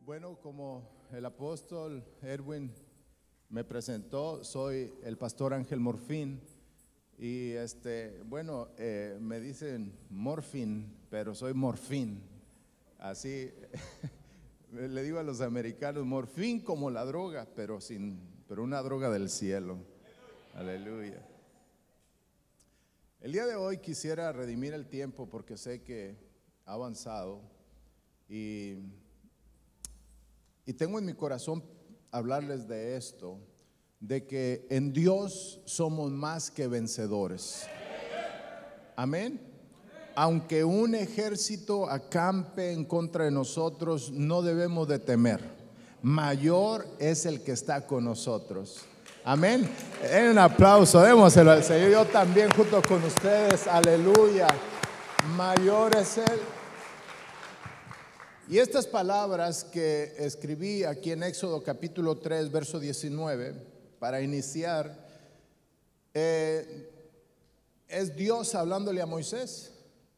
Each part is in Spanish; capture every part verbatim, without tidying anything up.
Bueno, como el apóstol Edwin me presentó, soy el pastor Ángel Morfín. Y este, bueno, eh, me dicen Morfín, pero soy Morfín. Así le digo a los americanos, morfín como la droga, pero sin, pero una droga del cielo. Aleluya. El día de hoy quisiera redimir el tiempo porque sé que ha avanzado y, y tengo en mi corazón hablarles de esto, de que en Dios somos más que vencedores. Amén. Aunque un ejército acampe en contra de nosotros, no debemos de temer. Mayor es el que está con nosotros. Amén. Den un aplauso, démoselo al Señor. Yo también junto con ustedes, aleluya. Mayor es Él. Y estas palabras que escribí aquí en Éxodo capítulo tres, verso diecinueve, para iniciar, eh, es Dios hablándole a Moisés.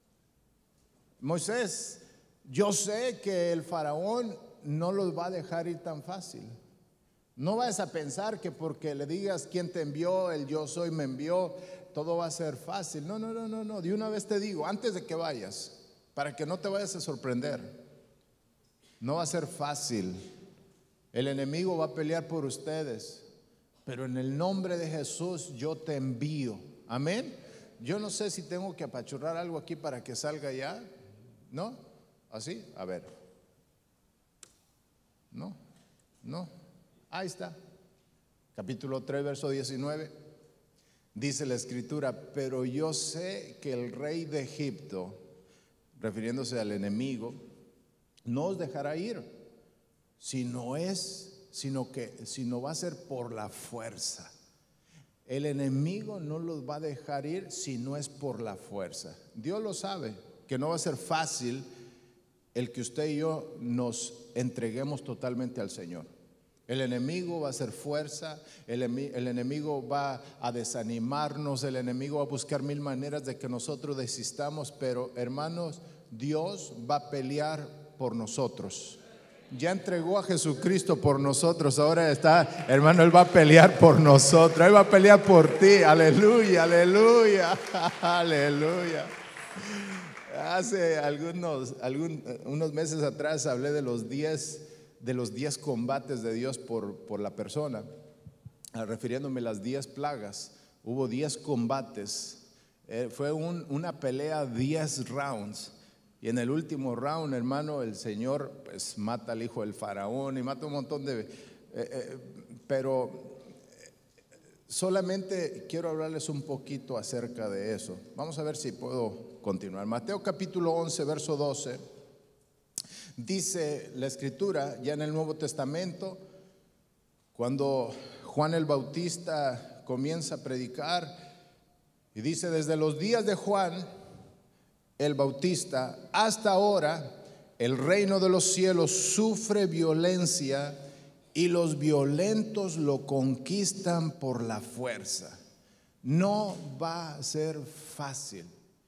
Moisés, yo sé que el faraón no los va a dejar ir tan fácil. No vayas a pensar que porque le digas quién te envió, el yo soy me envió, todo va a ser fácil. No, no, no, no, no. De una vez te digo, antes de que vayas, para que no te vayas a sorprender, no va a ser fácil. El enemigo va a pelear por ustedes, pero en el nombre de Jesús yo te envío. Amén. Yo no sé si tengo que apachurrar algo aquí para que salga ya. ¿No? ¿Así? A ver. No, no. Ahí está. Capítulo tres, verso diecinueve. Dice la escritura: pero yo sé que el rey de Egipto, refiriéndose al enemigo, no os dejará ir, si no es, sino que, si no va a ser por la fuerza. El enemigo no los va a dejar ir si no es por la fuerza. Dios lo sabe, que no va a ser fácil el que usted y yo nos entreguemos totalmente al Señor. El enemigo va a hacer fuerza, el, el enemigo va a desanimarnos, el enemigo va a buscar mil maneras de que nosotros desistamos, pero hermanos, Dios va a pelear por nosotros. Ya entregó a Jesucristo por nosotros, ahora está, hermano, Él va a pelear por nosotros, Él va a pelear por ti. Aleluya, aleluya, aleluya. Hace algunos, algún, unos meses atrás hablé de los diez de los diez combates de Dios por, por la persona, refiriéndome a las diez plagas. Hubo diez combates, eh, fue un, una pelea, diez rounds. Y en el último round, hermano, el Señor pues mata al hijo del faraón y mata un montón de... Eh, eh, pero solamente quiero hablarles un poquito acerca de eso. Vamos a ver si puedo continuar. Mateo capítulo once, verso doce. Dice la escritura, ya en el Nuevo Testamento, cuando Juan el Bautista comienza a predicar, y dice: desde los días de Juan el Bautista hasta ahora, el reino de los cielos sufre violencia y los violentos lo conquistan por la fuerza. No va a ser fácil,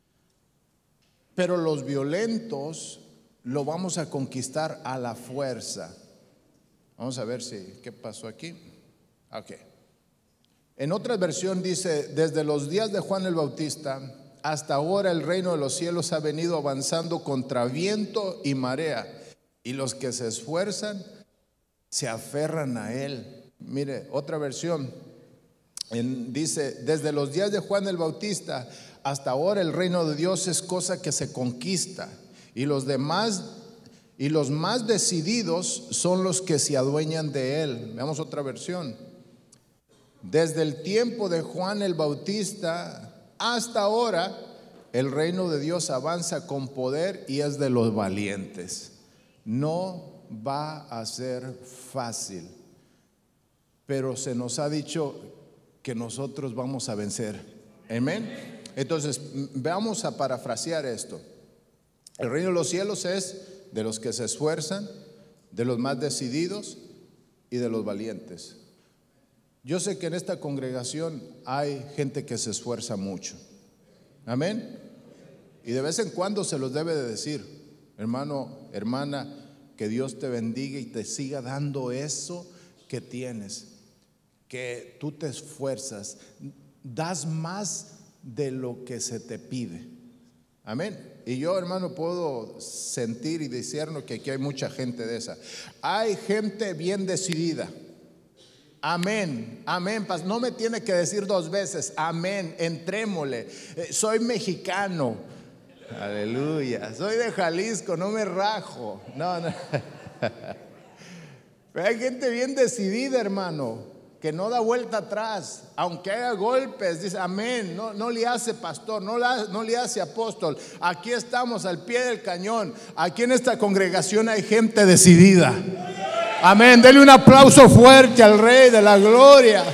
pero los violentos lo vamos a conquistar a la fuerza. Vamos a ver si, ¿qué pasó aquí? Ok. En otra versión dice: desde los días de Juan el Bautista hasta ahora el reino de los cielos ha venido avanzando contra viento y marea, y los que se esfuerzan se aferran a él. Mire, otra versión en, dice: desde los días de Juan el Bautista hasta ahora el reino de Dios es cosa que se conquista, y los demás y los más decididos son los que se adueñan de él. Veamos otra versión. Desde el tiempo de Juan el Bautista hasta ahora el reino de Dios avanza con poder y es de los valientes. No va a ser fácil, pero se nos ha dicho que nosotros vamos a vencer. Amén. Entonces veamos a parafrasear esto. El reino de los cielos es de los que se esfuerzan, de los más decididos y de los valientes. Yo sé que en esta congregación hay gente que se esfuerza mucho. Amén. Y de vez en cuando se los debe de decir: hermano, hermana, Que Dios te bendiga y te siga dando eso que tienes, que tú te esfuerzas, das más de lo que se te pide. Amén. Y yo, hermano, puedo sentir y decirnos que aquí hay mucha gente de esa. Hay gente bien decidida. Amén, amén. No me tiene que decir dos veces, amén, entrémosle. Soy mexicano, aleluya. Soy de Jalisco, no me rajo. No, no. Pero hay gente bien decidida, hermano, que no da vuelta atrás, aunque haga golpes, dice amén, no, no le hace pastor, no, la, no le hace apóstol. Aquí estamos al pie del cañón. Aquí en esta congregación hay gente decidida. Amén, denle un aplauso fuerte al Rey de la Gloria.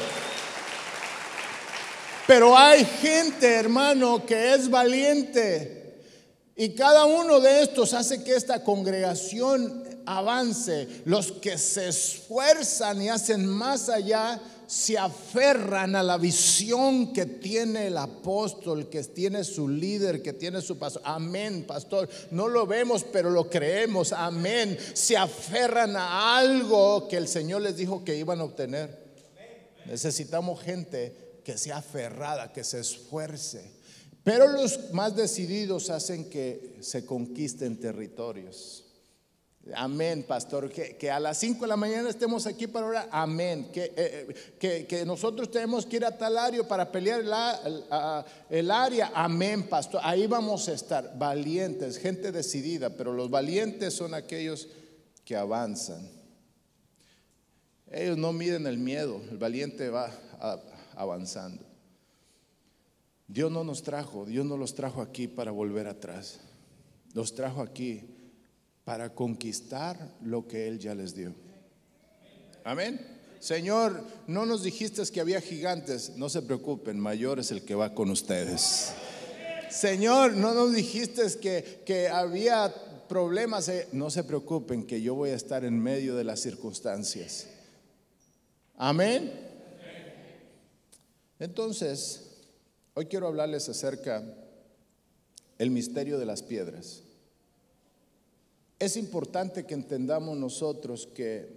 Pero hay gente, hermano, que es valiente, y cada uno de estos hace que esta congregación avance. Los que se esfuerzan y hacen más allá, se aferran a la visión que tiene el apóstol, que tiene su líder, que tiene su pastor. Amén, pastor. No lo vemos, pero lo creemos. Amén. Se aferran a algo que el Señor les dijo que iban a obtener. Necesitamos gente que sea aferrada, que se esfuerce. Pero los más decididos hacen que se conquisten territorios. Amén, pastor, que, que a las cinco de la mañana estemos aquí para orar. Amén, que, eh, que, que nosotros tenemos que ir a tal área para pelear la, la, el área. Amén, pastor, ahí vamos a estar. Valientes, gente decidida. Pero los valientes son aquellos que avanzan. Ellos no miden el miedo. El valiente va a, avanzando. Dios no nos trajo, Dios no los trajo aquí para volver atrás. Los trajo aquí para conquistar lo que Él ya les dio. Amén. Señor, no nos dijiste que había gigantes. No se preocupen, mayor es el que va con ustedes. Señor, no nos dijiste que, que había problemas. No se preocupen, que yo voy a estar en medio de las circunstancias. Amén. Entonces, hoy quiero hablarles acerca del misterio de las piedras. Es importante que entendamos nosotros que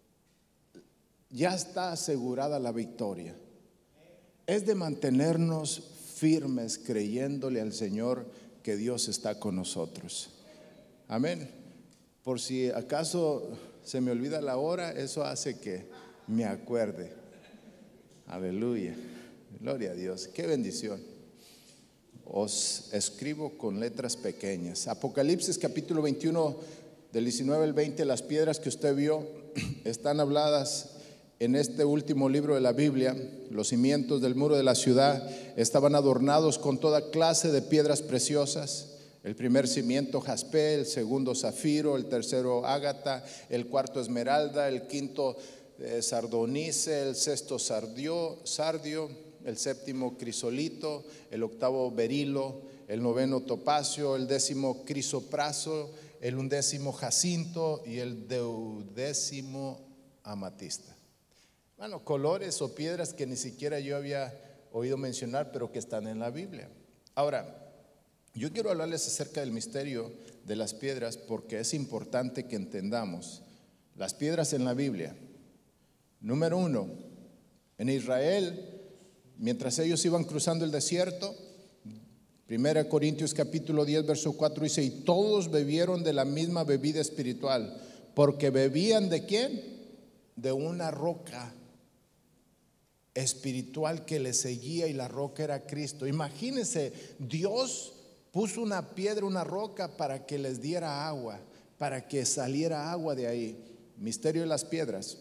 ya está asegurada la victoria. Es de mantenernos firmes creyéndole al Señor que Dios está con nosotros. Amén. Por si acaso se me olvida la hora, eso hace que me acuerde. Aleluya. Gloria a Dios. Qué bendición. Os escribo con letras pequeñas. Apocalipsis capítulo veintiuno, del diecinueve al veinte. Las piedras que usted vio están habladas en este último libro de la Biblia. Los cimientos del muro de la ciudad estaban adornados con toda clase de piedras preciosas. El primer cimiento jaspe, el segundo zafiro, el tercero ágata, el cuarto esmeralda, el quinto eh, sardonice, el sexto sardio, sardio, el séptimo crisolito, el octavo berilo, el noveno topacio, el décimo crisopraso, el undécimo jacinto y el duodécimo amatista. Bueno, colores o piedras que ni siquiera yo había oído mencionar, pero que están en la Biblia. Ahora, yo quiero hablarles acerca del misterio de las piedras, porque es importante que entendamos las piedras en la Biblia. Número uno, en Israel, mientras ellos iban cruzando el desierto, Primera Corintios capítulo diez verso cuatro dice: y todos bebieron de la misma bebida espiritual, porque bebían ¿de quién? De una roca espiritual que les seguía, y la roca era Cristo. Imagínense, Dios puso una piedra, una roca para que les diera agua, para que saliera agua de ahí. Misterio de las piedras.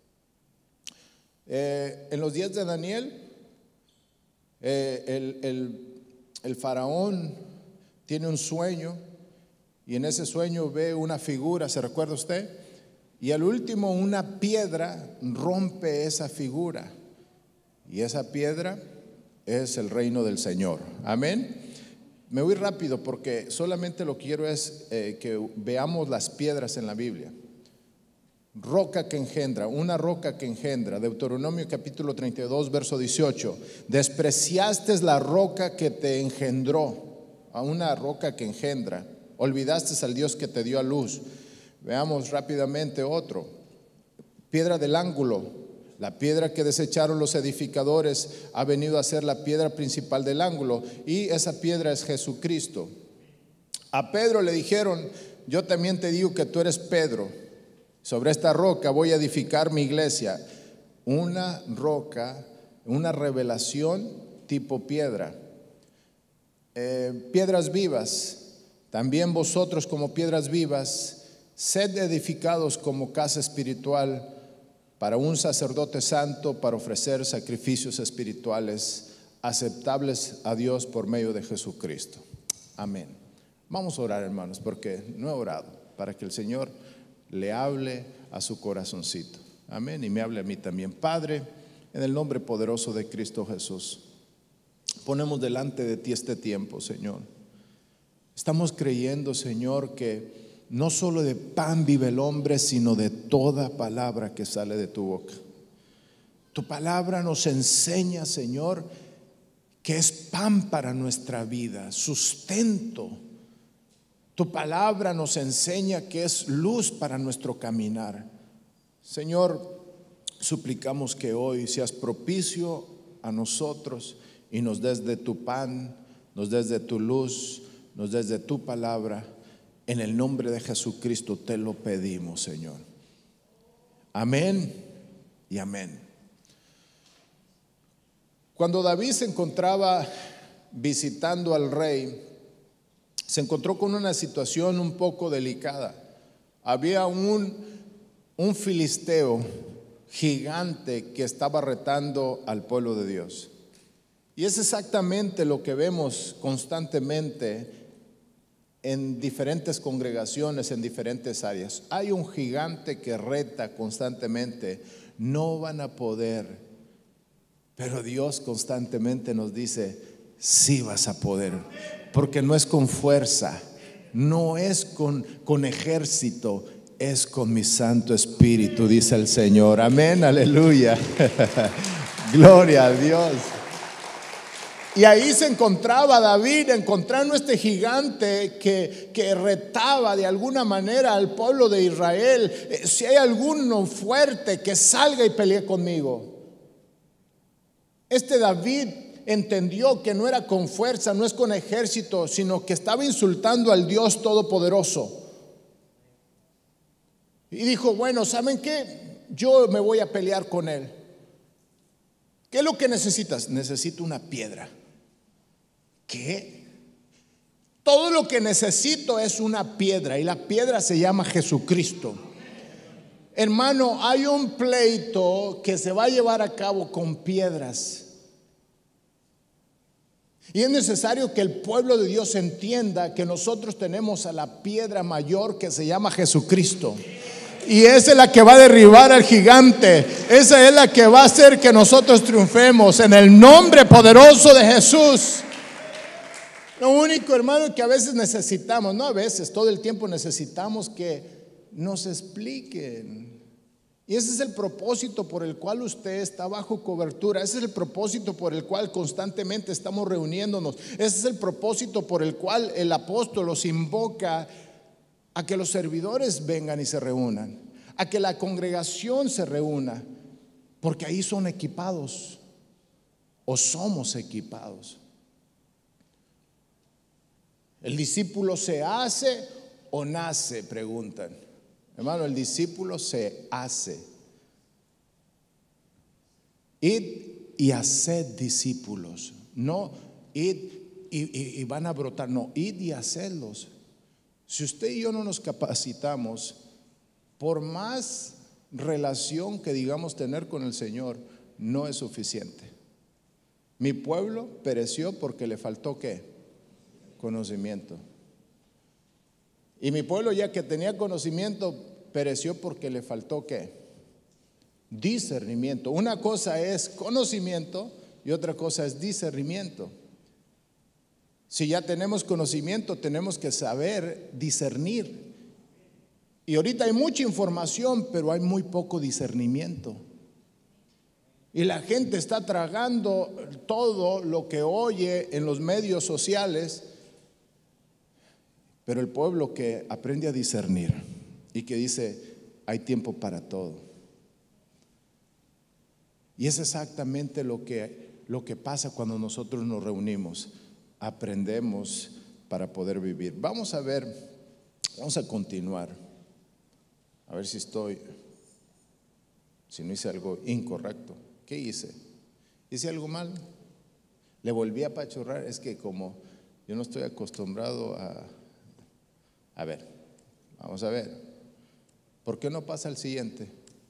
Eh, en los días de Daniel, eh, el, el, el faraón tiene un sueño, y en ese sueño ve una figura, ¿se recuerda usted? Y al último una piedra rompe esa figura, y esa piedra es el reino del Señor. Amén. Me voy rápido porque solamente lo que quiero es eh, que veamos las piedras en la Biblia. Roca que engendra, una roca que engendra. Deuteronomio capítulo treinta y dos verso dieciocho: despreciaste la roca que te engendró, a una roca que engendra, olvidaste al Dios que te dio a luz. Veamos rápidamente otro. Piedra del ángulo. La piedra que desecharon los edificadores ha venido a ser la piedra principal del ángulo, y esa piedra es Jesucristo. A Pedro le dijeron: yo también te digo que tú eres Pedro. Sobre esta roca voy a edificar mi iglesia. Una roca, una revelación tipo piedra. Eh, piedras vivas. También vosotros, como piedras vivas, sed edificados como casa espiritual para un sacerdote santo, para ofrecer sacrificios espirituales aceptables a Dios por medio de Jesucristo. Amén. Vamos a orar, hermanos, porque no he orado, para que el Señor le hable a su corazoncito. Amén. Y me hable a mí también. Padre, en el nombre poderoso de Cristo Jesús, ponemos delante de ti este tiempo, Señor. Estamos creyendo, Señor, que no solo de pan vive el hombre, sino de toda palabra que sale de tu boca. Tu palabra nos enseña, Señor, que es pan para nuestra vida, sustento. Tu palabra nos enseña que es luz para nuestro caminar. Señor, suplicamos que hoy seas propicio a nosotros y nos des de tu pan, nos des de tu luz, nos des de tu palabra. En el nombre de Jesucristo te lo pedimos, Señor. Amén y amén. Cuando David se encontraba visitando al rey, se encontró con una situación un poco delicada. Había un, un filisteo gigante que estaba retando al pueblo de Dios. Y es exactamente lo que vemos constantemente en diferentes congregaciones, en diferentes áreas. Hay un gigante que reta constantemente. No van a poder, pero Dios constantemente nos dice: sí vas a poder, porque no es con fuerza, no es con, con ejército, es con mi Santo Espíritu, dice el Señor. Amén, aleluya. Gloria a Dios. Y ahí se encontraba David, encontrando este gigante que, que retaba de alguna manera al pueblo de Israel. Eh, si hay alguno fuerte, que salga y pelee conmigo. Este David entendió que no era con fuerza, no es con ejército, sino que estaba insultando al Dios Todopoderoso. Y dijo: bueno, ¿saben qué? Yo me voy a pelear con él. ¿Qué es lo que necesitas? Necesito una piedra. ¿Qué? Todo lo que necesito es una piedra, y la piedra se llama Jesucristo. Hermano, hay un pleito que se va a llevar a cabo con piedras. Y es necesario que el pueblo de Dios entienda que nosotros tenemos a la piedra mayor que se llama Jesucristo. Y esa es la que va a derribar al gigante. Esa es la que va a hacer que nosotros triunfemos en el nombre poderoso de Jesús. Lo único, hermano, que a veces necesitamos, no a veces, todo el tiempo necesitamos que nos expliquen. Y ese es el propósito por el cual usted está bajo cobertura. Ese es el propósito por el cual constantemente estamos reuniéndonos. Ese es el propósito por el cual el apóstol los invoca a que los servidores vengan y se reúnan, a que la congregación se reúna, porque ahí son equipados, o somos equipados. ¿El discípulo se hace o nace?, preguntan. Hermano, el discípulo se hace. Id y haced discípulos. No id y, y, y van a brotar. No, id y hacedlos. Si usted y yo no nos capacitamos, por más relación que digamos tener con el Señor, no es suficiente. Mi pueblo pereció porque le faltó ¿qué? Conocimiento. Y mi pueblo, ya que tenía conocimiento, pereció porque le faltó ¿qué? Discernimiento. Una cosa es conocimiento y otra cosa es discernimiento. Si ya tenemos conocimiento, tenemos que saber discernir. Y ahorita hay mucha información, pero hay muy poco discernimiento. Y la gente está tragando todo lo que oye en los medios sociales. Pero el pueblo que aprende a discernir y que dice, hay tiempo para todo. Y es exactamente lo que, lo que pasa cuando nosotros nos reunimos. Aprendemos para poder vivir. Vamos a ver, vamos a continuar. A ver si estoy, si no hice algo incorrecto. ¿Qué hice? ¿Hice algo mal? Le volví a apachurrar. Es que como yo no estoy acostumbrado a... A ver, vamos a ver. ¿Por qué no pasa al siguiente?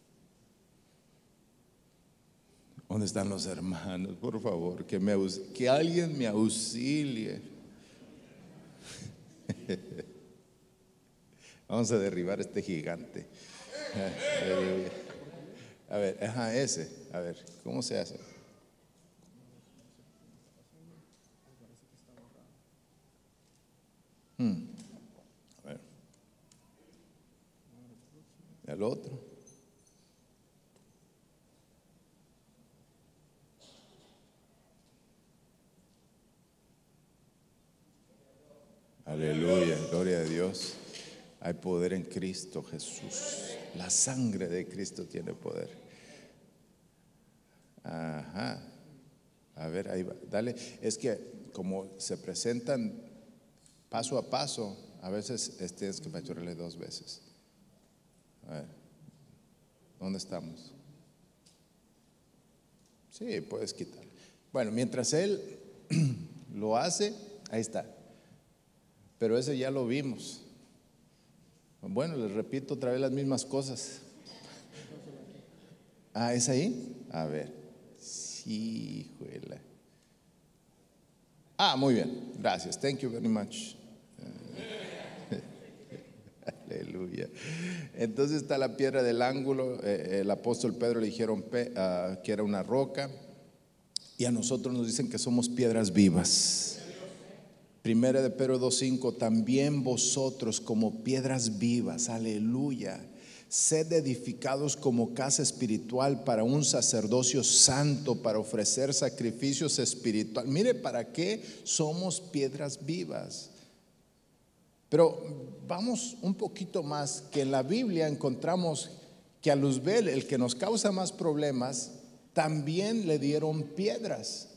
¿Dónde están los hermanos? Por favor, que, me, que alguien me auxilie. Vamos a derribar este gigante. A ver, ajá, ese. A ver, ¿cómo se hace? Hmm. A ver. El otro. Aleluya, gloria a Dios. Hay poder en Cristo Jesús. La sangre de Cristo tiene poder. Ajá. A ver, ahí va. Dale. Es que como se presentan paso a paso, a veces tienes que apachurrarle dos veces. A ver, ¿dónde estamos? Sí, puedes quitar. Bueno, mientras él lo hace, ahí está. Pero ese ya lo vimos. Bueno, les repito otra vez las mismas cosas. Ah, ¿es ahí? A ver. Sí, juela. Ah, muy bien. Gracias. Thank you very much. Aleluya. Entonces está la piedra del ángulo. Eh, el apóstol Pedro le dijeron pe, uh, que era una roca. Y a nosotros nos dicen que somos piedras vivas. Primera de Pedro dos cinco, también vosotros como piedras vivas, aleluya, sed edificados como casa espiritual para un sacerdocio santo, para ofrecer sacrificios espirituales. Mire, ¿para qué somos piedras vivas? Pero vamos un poquito más, que en la Biblia encontramos que a Luzbel, el que nos causa más problemas, también le dieron piedras.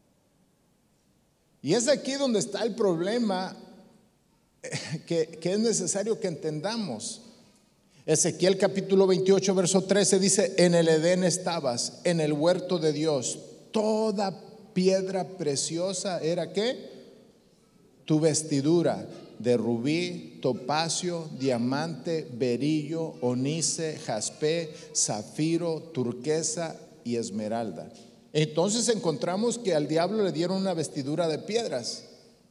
Y es aquí donde está el problema que, que es necesario que entendamos. Ezequiel capítulo veintiocho verso trece dice, en el Edén estabas, en el huerto de Dios, toda piedra preciosa era ¿qué? Tu vestidura de rubí, topacio, diamante, berillo, onice, jaspe, zafiro, turquesa y esmeralda. Entonces encontramos que al diablo le dieron una vestidura de piedras.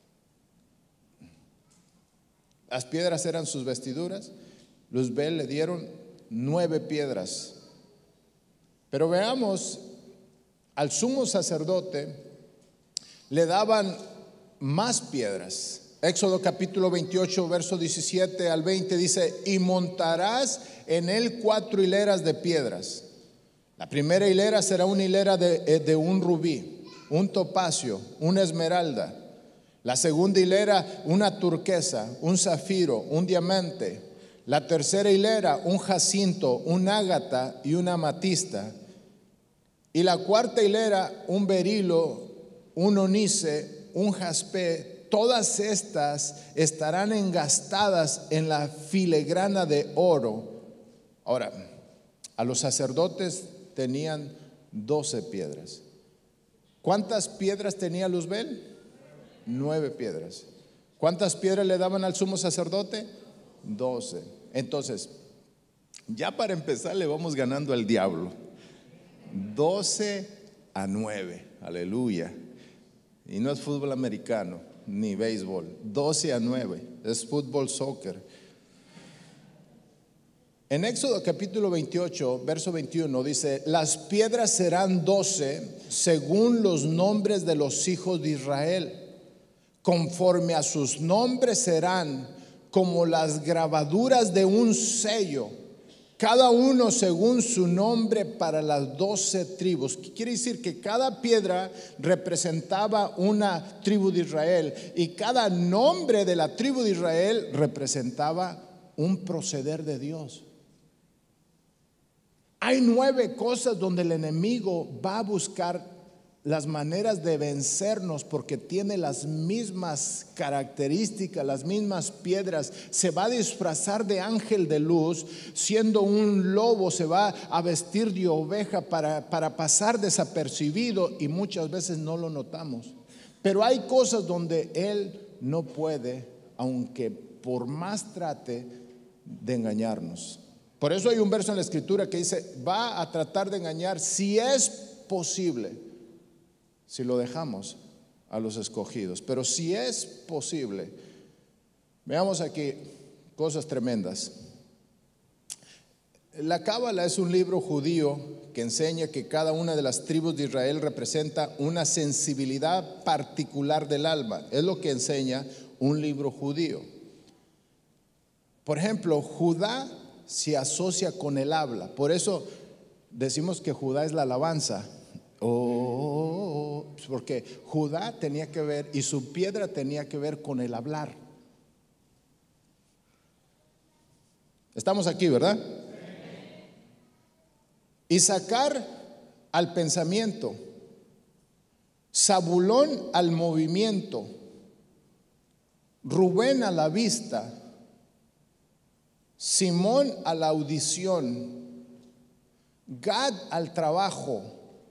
Las piedras eran sus vestiduras. Luzbel le dieron nueve piedras. Pero veamos, al sumo sacerdote le daban más piedras. Éxodo capítulo veintiocho, verso diecisiete al veinte dice, y montarás en él cuatro hileras de piedras. La primera hilera será una hilera de, de un rubí, un topacio, una esmeralda. La segunda hilera, una turquesa, un zafiro, un diamante. La tercera hilera, un jacinto, un ágata y una amatista. Y la cuarta hilera, un berilo, un onice, un jaspe. Todas estas estarán engastadas en la filigrana de oro. Ahora, a los sacerdotes tenían doce piedras. ¿Cuántas piedras tenía Luzbel? Nueve piedras. ¿Cuántas piedras le daban al sumo sacerdote? Doce. Entonces, ya para empezar le vamos ganando al diablo. Doce a nueve. Aleluya. Y no es fútbol americano ni béisbol. Doce a nueve. Es fútbol, soccer. En Éxodo capítulo veintiocho, verso veintiuno dice, las piedras serán doce según los nombres de los hijos de Israel. Conforme a sus nombres serán como las grabaduras de un sello, cada uno según su nombre para las doce tribus. ¿Qué quiere decir? Que cada piedra representaba una tribu de Israel y cada nombre de la tribu de Israel representaba un proceder de Dios. Hay nueve cosas donde el enemigo va a buscar las maneras de vencernos porque tiene las mismas características, las mismas piedras. Se va a disfrazar de ángel de luz, siendo un lobo, se va a vestir de oveja para, para pasar desapercibido y muchas veces no lo notamos. Pero hay cosas donde él no puede, aunque por más trate de engañarnos. Por eso hay un verso en la escritura que dice, va a tratar de engañar si es posible, si lo dejamos a los escogidos. Pero si es posible, veamos aquí cosas tremendas. La Cábala es un libro judío que enseña que cada una de las tribus de Israel representa una sensibilidad particular del alma. Es lo que enseña un libro judío. Por ejemplo, Judá se asocia con el habla. Por eso decimos que Judá es la alabanza. Oh, porque Judá tenía que ver, y su piedra tenía que ver con el hablar. Estamos aquí, ¿verdad? Issacar al pensamiento, Zabulón al movimiento, Rubén a la vista, Simón a la audición, Gad al trabajo,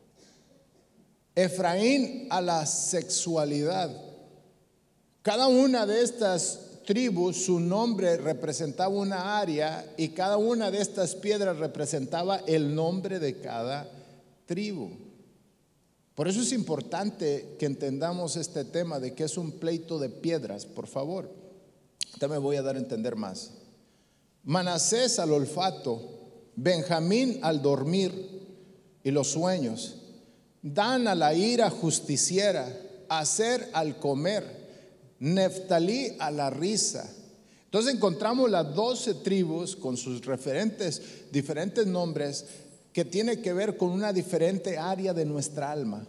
Efraín a la sexualidad. Cada una de estas tribus, su nombre representaba una área y cada una de estas piedras representaba el nombre de cada tribu. Por eso es importante que entendamos este tema de que es un pleito de piedras, por favor. Ya me voy a dar a entender más. Manasés al olfato, Benjamín al dormir y los sueños, Dan a la ira justiciera, Aser al comer, Neftalí a la risa. Entonces encontramos las doce tribus con sus referentes, diferentes nombres que tiene que ver con una diferente área de nuestra alma.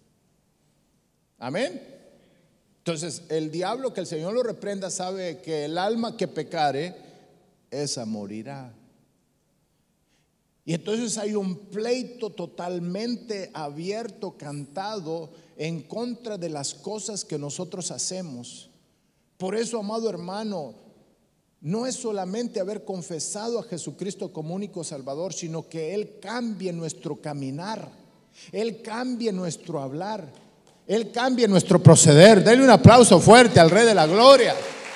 Amén. Entonces el diablo, que el Señor lo reprenda, sabe que el alma que pecare, esa morirá. Y entonces hay un pleito totalmente abierto, cantado, en contra de las cosas que nosotros hacemos. Por eso, amado hermano, no es solamente haber confesado a Jesucristo como único Salvador, sino que Él cambie nuestro caminar, Él cambie nuestro hablar, Él cambie nuestro proceder. Denle un aplauso fuerte al Rey de la Gloria.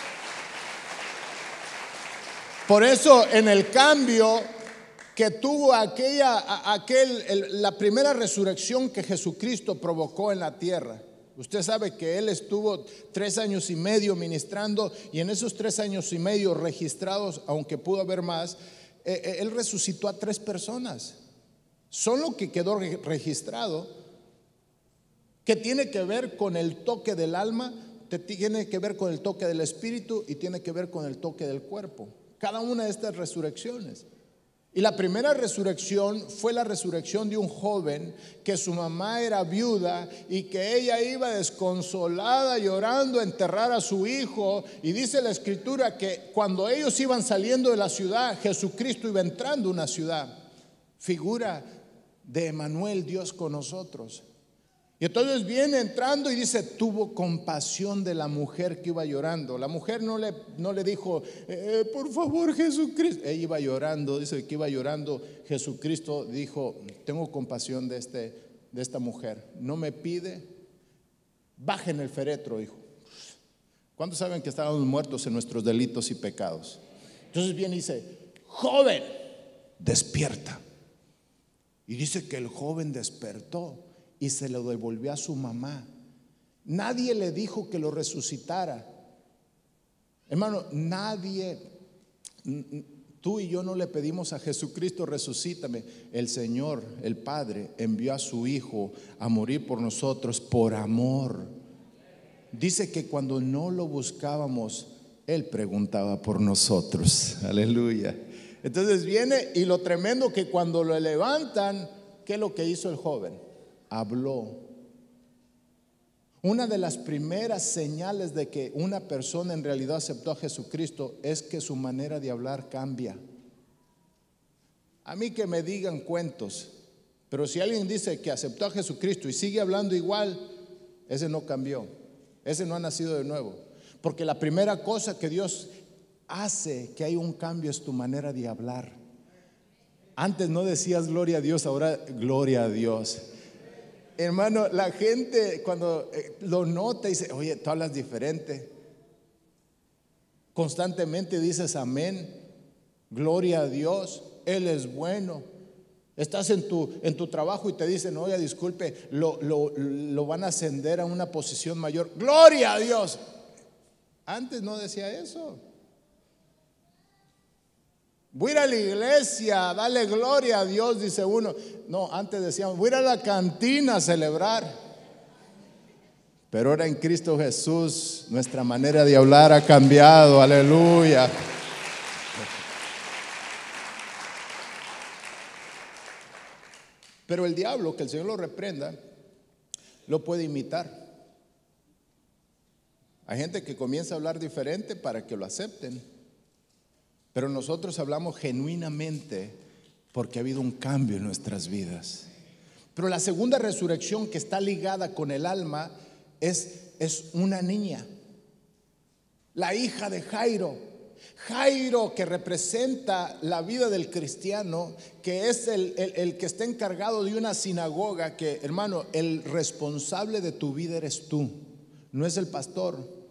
Por eso, en el cambio que tuvo aquella, aquel, el, la primera resurrección que Jesucristo provocó en la tierra. Usted sabe que Él estuvo tres años y medio ministrando, y en esos tres años y medio registrados, aunque pudo haber más, eh, Él resucitó a tres personas. Solo que quedó registrado, que tiene que ver con el toque del alma, tiene que ver con el toque del espíritu y tiene que ver con el toque del cuerpo. Cada una de estas resurrecciones. Y la primera resurrección fue la resurrección de un joven que su mamá era viuda y que ella iba desconsolada llorando a enterrar a su hijo. Y dice la escritura que cuando ellos iban saliendo de la ciudad, Jesucristo iba entrando a una ciudad, figura de Emmanuel, Dios con nosotros. Y entonces viene entrando y dice, tuvo compasión de la mujer que iba llorando. La mujer no le, no le dijo, eh, por favor, Jesucristo. Ella iba llorando, dice que iba llorando. Jesucristo dijo, tengo compasión de, este, de esta mujer. No me pide, bajen el féretro, dijo. ¿Cuántos saben que estábamos muertos en nuestros delitos y pecados? Entonces viene y dice, joven, despierta. Y dice que el joven despertó y se lo devolvió a su mamá. Nadie le dijo que lo resucitara. Hermano, nadie, tú y yo no le pedimos a Jesucristo, resucítame. El Señor, el Padre, envió a su Hijo a morir por nosotros por amor. Dice que cuando no lo buscábamos, Él preguntaba por nosotros. Aleluya. Entonces viene, y lo tremendo que cuando lo levantan, ¿qué es lo que hizo el joven? Habló. Una de las primeras señales de que una persona en realidad aceptó a Jesucristo es que su manera de hablar cambia. A mí que me digan cuentos, pero si alguien dice que aceptó a Jesucristo y sigue hablando igual, ese no cambió, ese no ha nacido de nuevo. Porque la primera cosa que Dios hace que hay un cambio es tu manera de hablar. Antes no decías gloria a Dios, ahora gloria a Dios. Hermano, la gente cuando lo nota dice, oye, tú hablas diferente. Constantemente dices amén, gloria a Dios, Él es bueno. Estás en tu, en tu trabajo y te dicen, oye, disculpe, lo, lo, lo van a ascender a una posición mayor. Gloria a Dios. Antes no decía eso. Voy a ir a la iglesia, dale gloria a Dios, dice uno. No, antes decíamos, voy a ir a la cantina a celebrar. Pero ahora en Cristo Jesús nuestra manera de hablar ha cambiado, aleluya. Pero el diablo, que el Señor lo reprenda, lo puede imitar. Hay gente que comienza a hablar diferente para que lo acepten. Pero nosotros hablamos genuinamente porque ha habido un cambio en nuestras vidas. Pero la segunda resurrección que está ligada con el alma es, es una niña, la hija de Jairo. Jairo, que representa la vida del cristiano, que es el, el, el que está encargado de una sinagoga, que hermano, el responsable de tu vida eres tú, no es el pastor.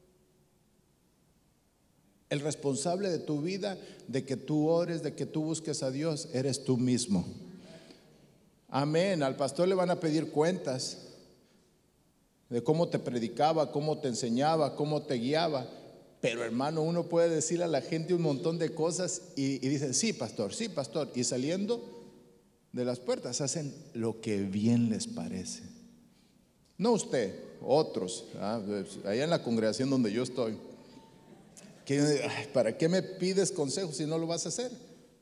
El responsable de tu vida, de que tú ores, de que tú busques a Dios, eres tú mismo. Amén. Al pastor le van a pedir cuentas de cómo te predicaba, cómo te enseñaba, cómo te guiaba. Pero hermano, uno puede decirle a la gente un montón de cosas y, y dice, sí pastor, sí pastor. Y saliendo de las puertas hacen lo que bien les parece. No usted, otros, ¿ah? Allá en la congregación donde yo estoy. Que, ay, ¿para qué me pides consejos si no lo vas a hacer?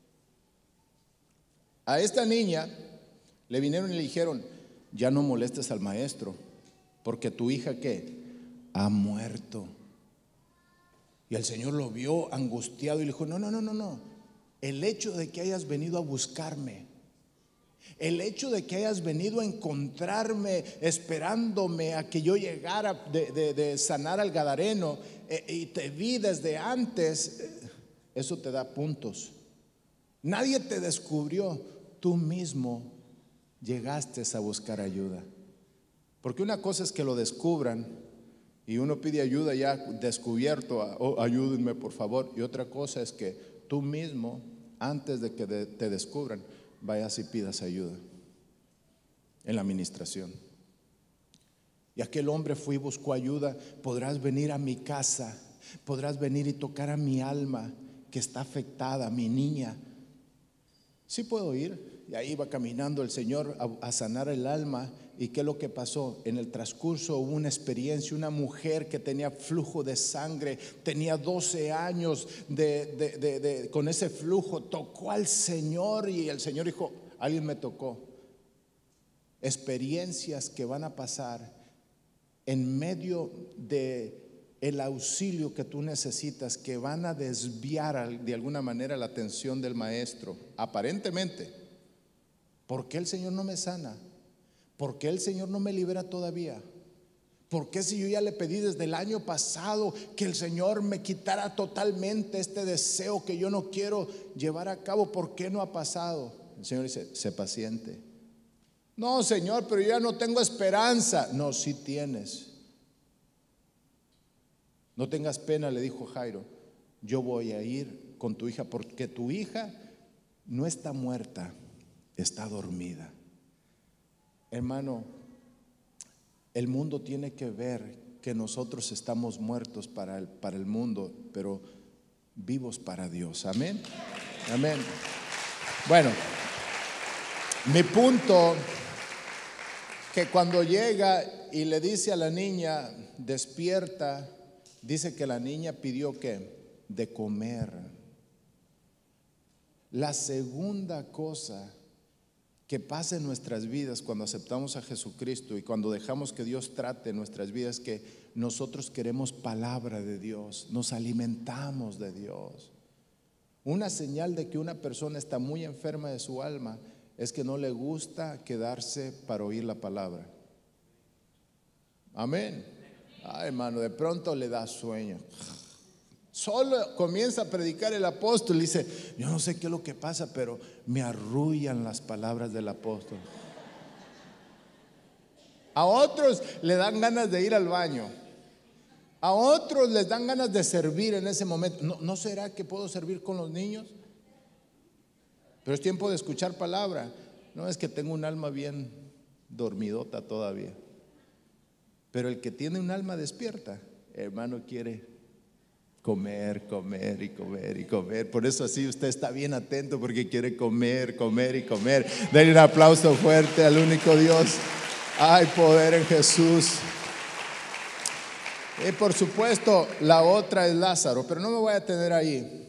A esta niña le vinieron y le dijeron, ya no molestes al maestro, porque tu hija ¿qué? Ha muerto. Y el Señor lo vio angustiado y le dijo, no, no, no, no, no. El hecho de que hayas venido a buscarme, el hecho de que hayas venido a encontrarme esperándome a que yo llegara de, de, de sanar al gadareno, eh, y te vi desde antes, eh, eso te da puntos. Nadie te descubrió, tú mismo llegaste a buscar ayuda. Porque una cosa es que lo descubran y uno pide ayuda ya descubierto, oh, ayúdenme por favor. Y otra cosa es que tú mismo, antes de que de, te descubran, vayas y pidas ayuda en la administración. Y aquel hombre fue y buscó ayuda. Podrás venir a mi casa, podrás venir y tocar a mi alma que está afectada, mi niña. Sí puedo ir. Y ahí va caminando el Señor a, a sanar el alma. ¿Y qué es lo que pasó? En el transcurso hubo una experiencia, una mujer que tenía flujo de sangre, tenía doce años de, de, de, de, con ese flujo, tocó al Señor y el Señor dijo, alguien me tocó. Experiencias que van a pasar en medio de el auxilio que tú necesitas, que van a desviar de alguna manera la atención del maestro, aparentemente. ¿Por qué el Señor no me sana? ¿Por qué el Señor no me libera todavía? ¿Por qué si yo ya le pedí desde el año pasado que el Señor me quitara totalmente este deseo que yo no quiero llevar a cabo? ¿Por qué no ha pasado? El Señor dice, sé paciente. No, Señor, pero yo ya no tengo esperanza. No, sí tienes. No tengas pena, le dijo Jairo, yo voy a ir con tu hija, porque tu hija no está muerta, está dormida. Hermano, el mundo tiene que ver que nosotros estamos muertos para el, para el mundo, pero vivos para Dios. Amén. Amén. Bueno, mi punto, que cuando llega y le dice a la niña, despierta, dice que la niña pidió ¿qué? De comer. La segunda cosa que pasa en nuestras vidas cuando aceptamos a Jesucristo y cuando dejamos que Dios trate nuestras vidas, que nosotros queremos palabra de Dios, nos alimentamos de Dios. Una señal de que una persona está muy enferma de su alma es que no le gusta quedarse para oír la palabra. Amén. Ay, hermano, de pronto le da sueño. Solo comienza a predicar el apóstol y dice: yo no sé qué es lo que pasa, pero me arrullan las palabras del apóstol. A otros le dan ganas de ir al baño. A otros les dan ganas de servir en ese momento. ¿No, ¿No será que puedo servir con los niños? Pero es tiempo de escuchar palabra. No, es que tengo un alma bien dormidota todavía. Pero el que tiene un alma despierta, hermano, quiere comer, comer y comer y comer. Por eso así usted está bien atento, porque quiere comer, comer y comer. Denle un aplauso fuerte al único Dios. Hay poder en Jesús. Y por supuesto la otra es Lázaro, pero no me voy a detener ahí.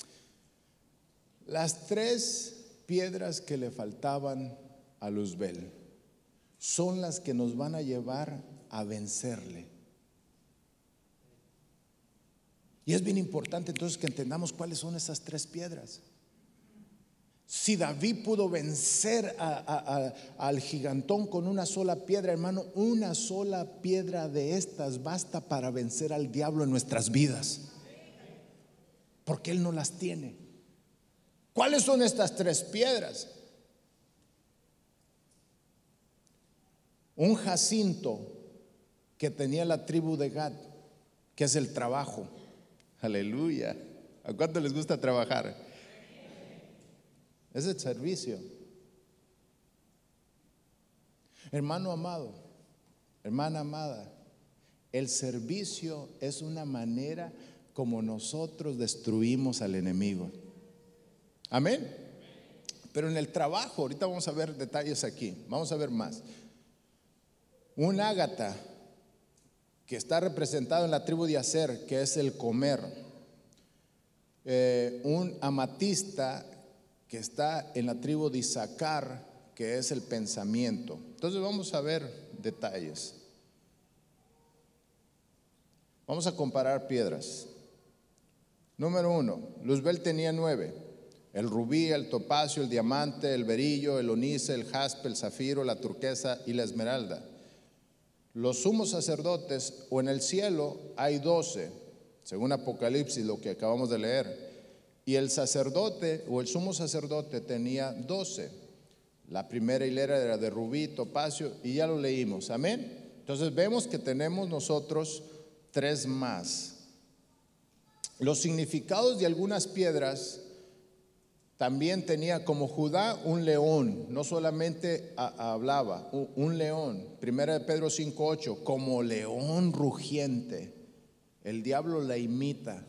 Las tres piedras que le faltaban a Luzbel son las que nos van a llevar a vencerle. Y es bien importante entonces que entendamos cuáles son esas tres piedras. Si David pudo vencer a, a, a, al gigantón con una sola piedra, hermano, una sola piedra de estas basta para vencer al diablo en nuestras vidas, porque él no las tiene. ¿Cuáles son estas tres piedras? Un jacinto que tenía la tribu de Gad, que es el trabajo. Aleluya. ¿A cuánto les gusta trabajar? Es el servicio. Hermano amado, hermana amada, el servicio es una manera como nosotros destruimos al enemigo. Amén. Pero en el trabajo, ahorita vamos a ver detalles aquí, vamos a ver más. Un ágata que está representado en la tribu de Aser, que es el comer. Eh, un amatista que está en la tribu de Isaacar, que es el pensamiento. Entonces vamos a ver detalles. Vamos a comparar piedras. Número uno, Luzbel tenía nueve: el rubí, el topacio, el diamante, el berillo, el onice, el jaspe, el zafiro, la turquesa y la esmeralda. Los sumos sacerdotes, o en el cielo hay doce, según Apocalipsis, lo que acabamos de leer. Y el sacerdote o el sumo sacerdote tenía doce. La primera hilera era de rubí, topacio, y ya lo leímos. Amén. Entonces vemos que tenemos nosotros tres más. Los significados de algunas piedras también tenía, como Judá, un león. No solamente a, hablaba, un, un león. Primera de Pedro cinco ocho, como león rugiente. El diablo la imita.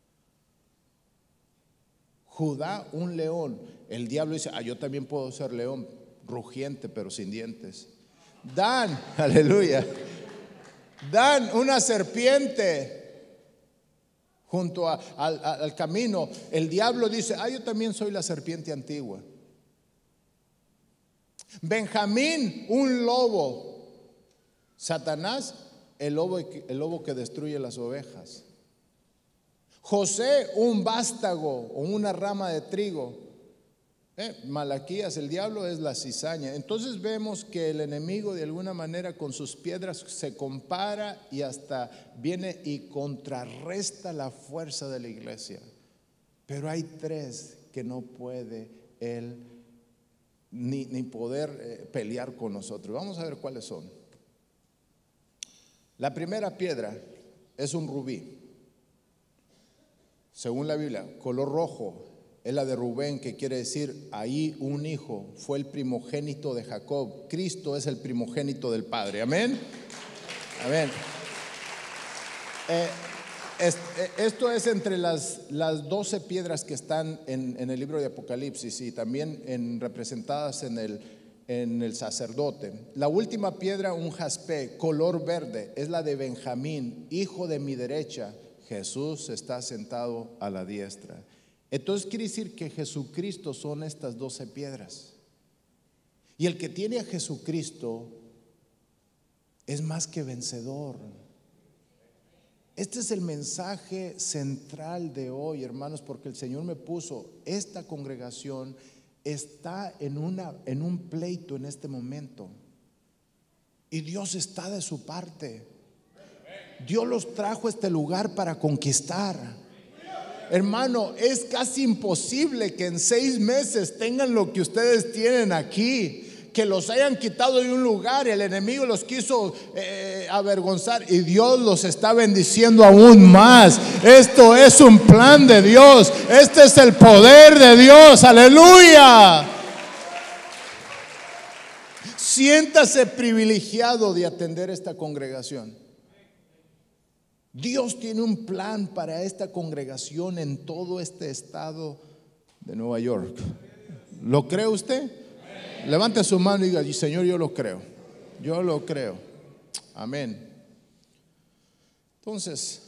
Judá, un león. El diablo dice: ah, yo también puedo ser león, rugiente pero sin dientes. Dan, aleluya. Dan, una serpiente junto a, al, al camino. El diablo dice: ah, yo también soy la serpiente antigua. Benjamín, un lobo. Satanás, el lobo, el lobo que destruye las ovejas. José, un vástago o una rama de trigo. eh, Malaquías, el diablo es la cizaña. Entonces vemos que el enemigo de alguna manera con sus piedras se compara y hasta viene y contrarresta la fuerza de la iglesia. Pero hay tres que no puede él ni, ni poder eh, pelear con nosotros. Vamos a ver cuáles son. La primera piedra es un rubí. Según la Biblia, color rojo, es la de Rubén, que quiere decir ahí un hijo, fue el primogénito de Jacob. Cristo es el primogénito del Padre. Amén. Amén. Eh, es, eh, esto es entre las, las doce piedras que están en, en el libro de Apocalipsis y también en, representadas en el, en el sacerdote. La última piedra, un jaspe, color verde, es la de Benjamín, hijo de mi derecha. Jesús está sentado a la diestra. Entonces quiere decir que Jesucristo son estas doce piedras. Y el que tiene a Jesucristo es más que vencedor. Este es el mensaje central de hoy, hermanos, porque el Señor me puso, esta congregación está en, una, en un pleito en este momento. Y Dios está de su parte. Dios los trajo a este lugar para conquistar. Hermano, es casi imposible que en seis meses tengan lo que ustedes tienen aquí, que los hayan quitado de un lugar y el enemigo los quiso eh, avergonzar, y Dios los está bendiciendo aún más. Esto es un plan de Dios. Este es el poder de Dios. Aleluya. Siéntase privilegiado de atender esta congregación. Dios tiene un plan para esta congregación en todo este estado de Nueva York. ¿Lo cree usted? Levante su mano y diga: Señor, yo lo creo. Yo lo creo. Amén. Entonces,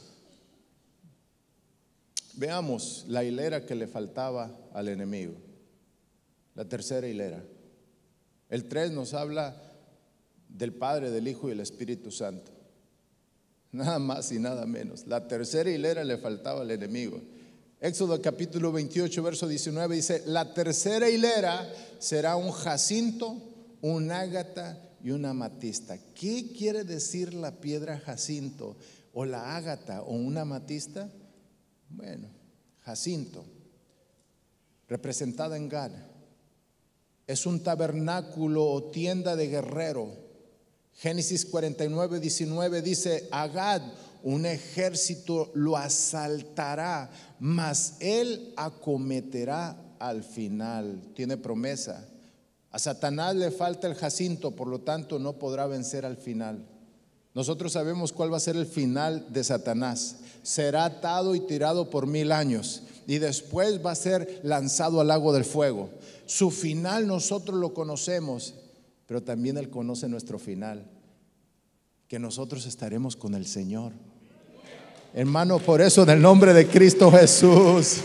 veamos la hilera que le faltaba al enemigo. La tercera hilera. El tres nos habla del Padre, del Hijo y del Espíritu Santo. Nada más y nada menos. La tercera hilera le faltaba al enemigo. Éxodo capítulo veintiocho, verso diecinueve dice: la tercera hilera será un jacinto, un ágata y una amatista. ¿Qué quiere decir la piedra jacinto o la ágata o una amatista? Bueno, jacinto, representada en Gad, es un tabernáculo o tienda de guerrero. Génesis cuarenta y nueve, diecinueve dice: Agad, un ejército lo asaltará, mas él acometerá al final. Tiene promesa. A Satanás le falta el jacinto, por lo tanto no podrá vencer al final. Nosotros sabemos cuál va a ser el final de Satanás. Será atado y tirado por mil años y después va a ser lanzado al lago del fuego. Su final nosotros lo conocemos, pero también Él conoce nuestro final, que nosotros estaremos con el Señor. Hermano, por eso en el nombre de Cristo Jesús.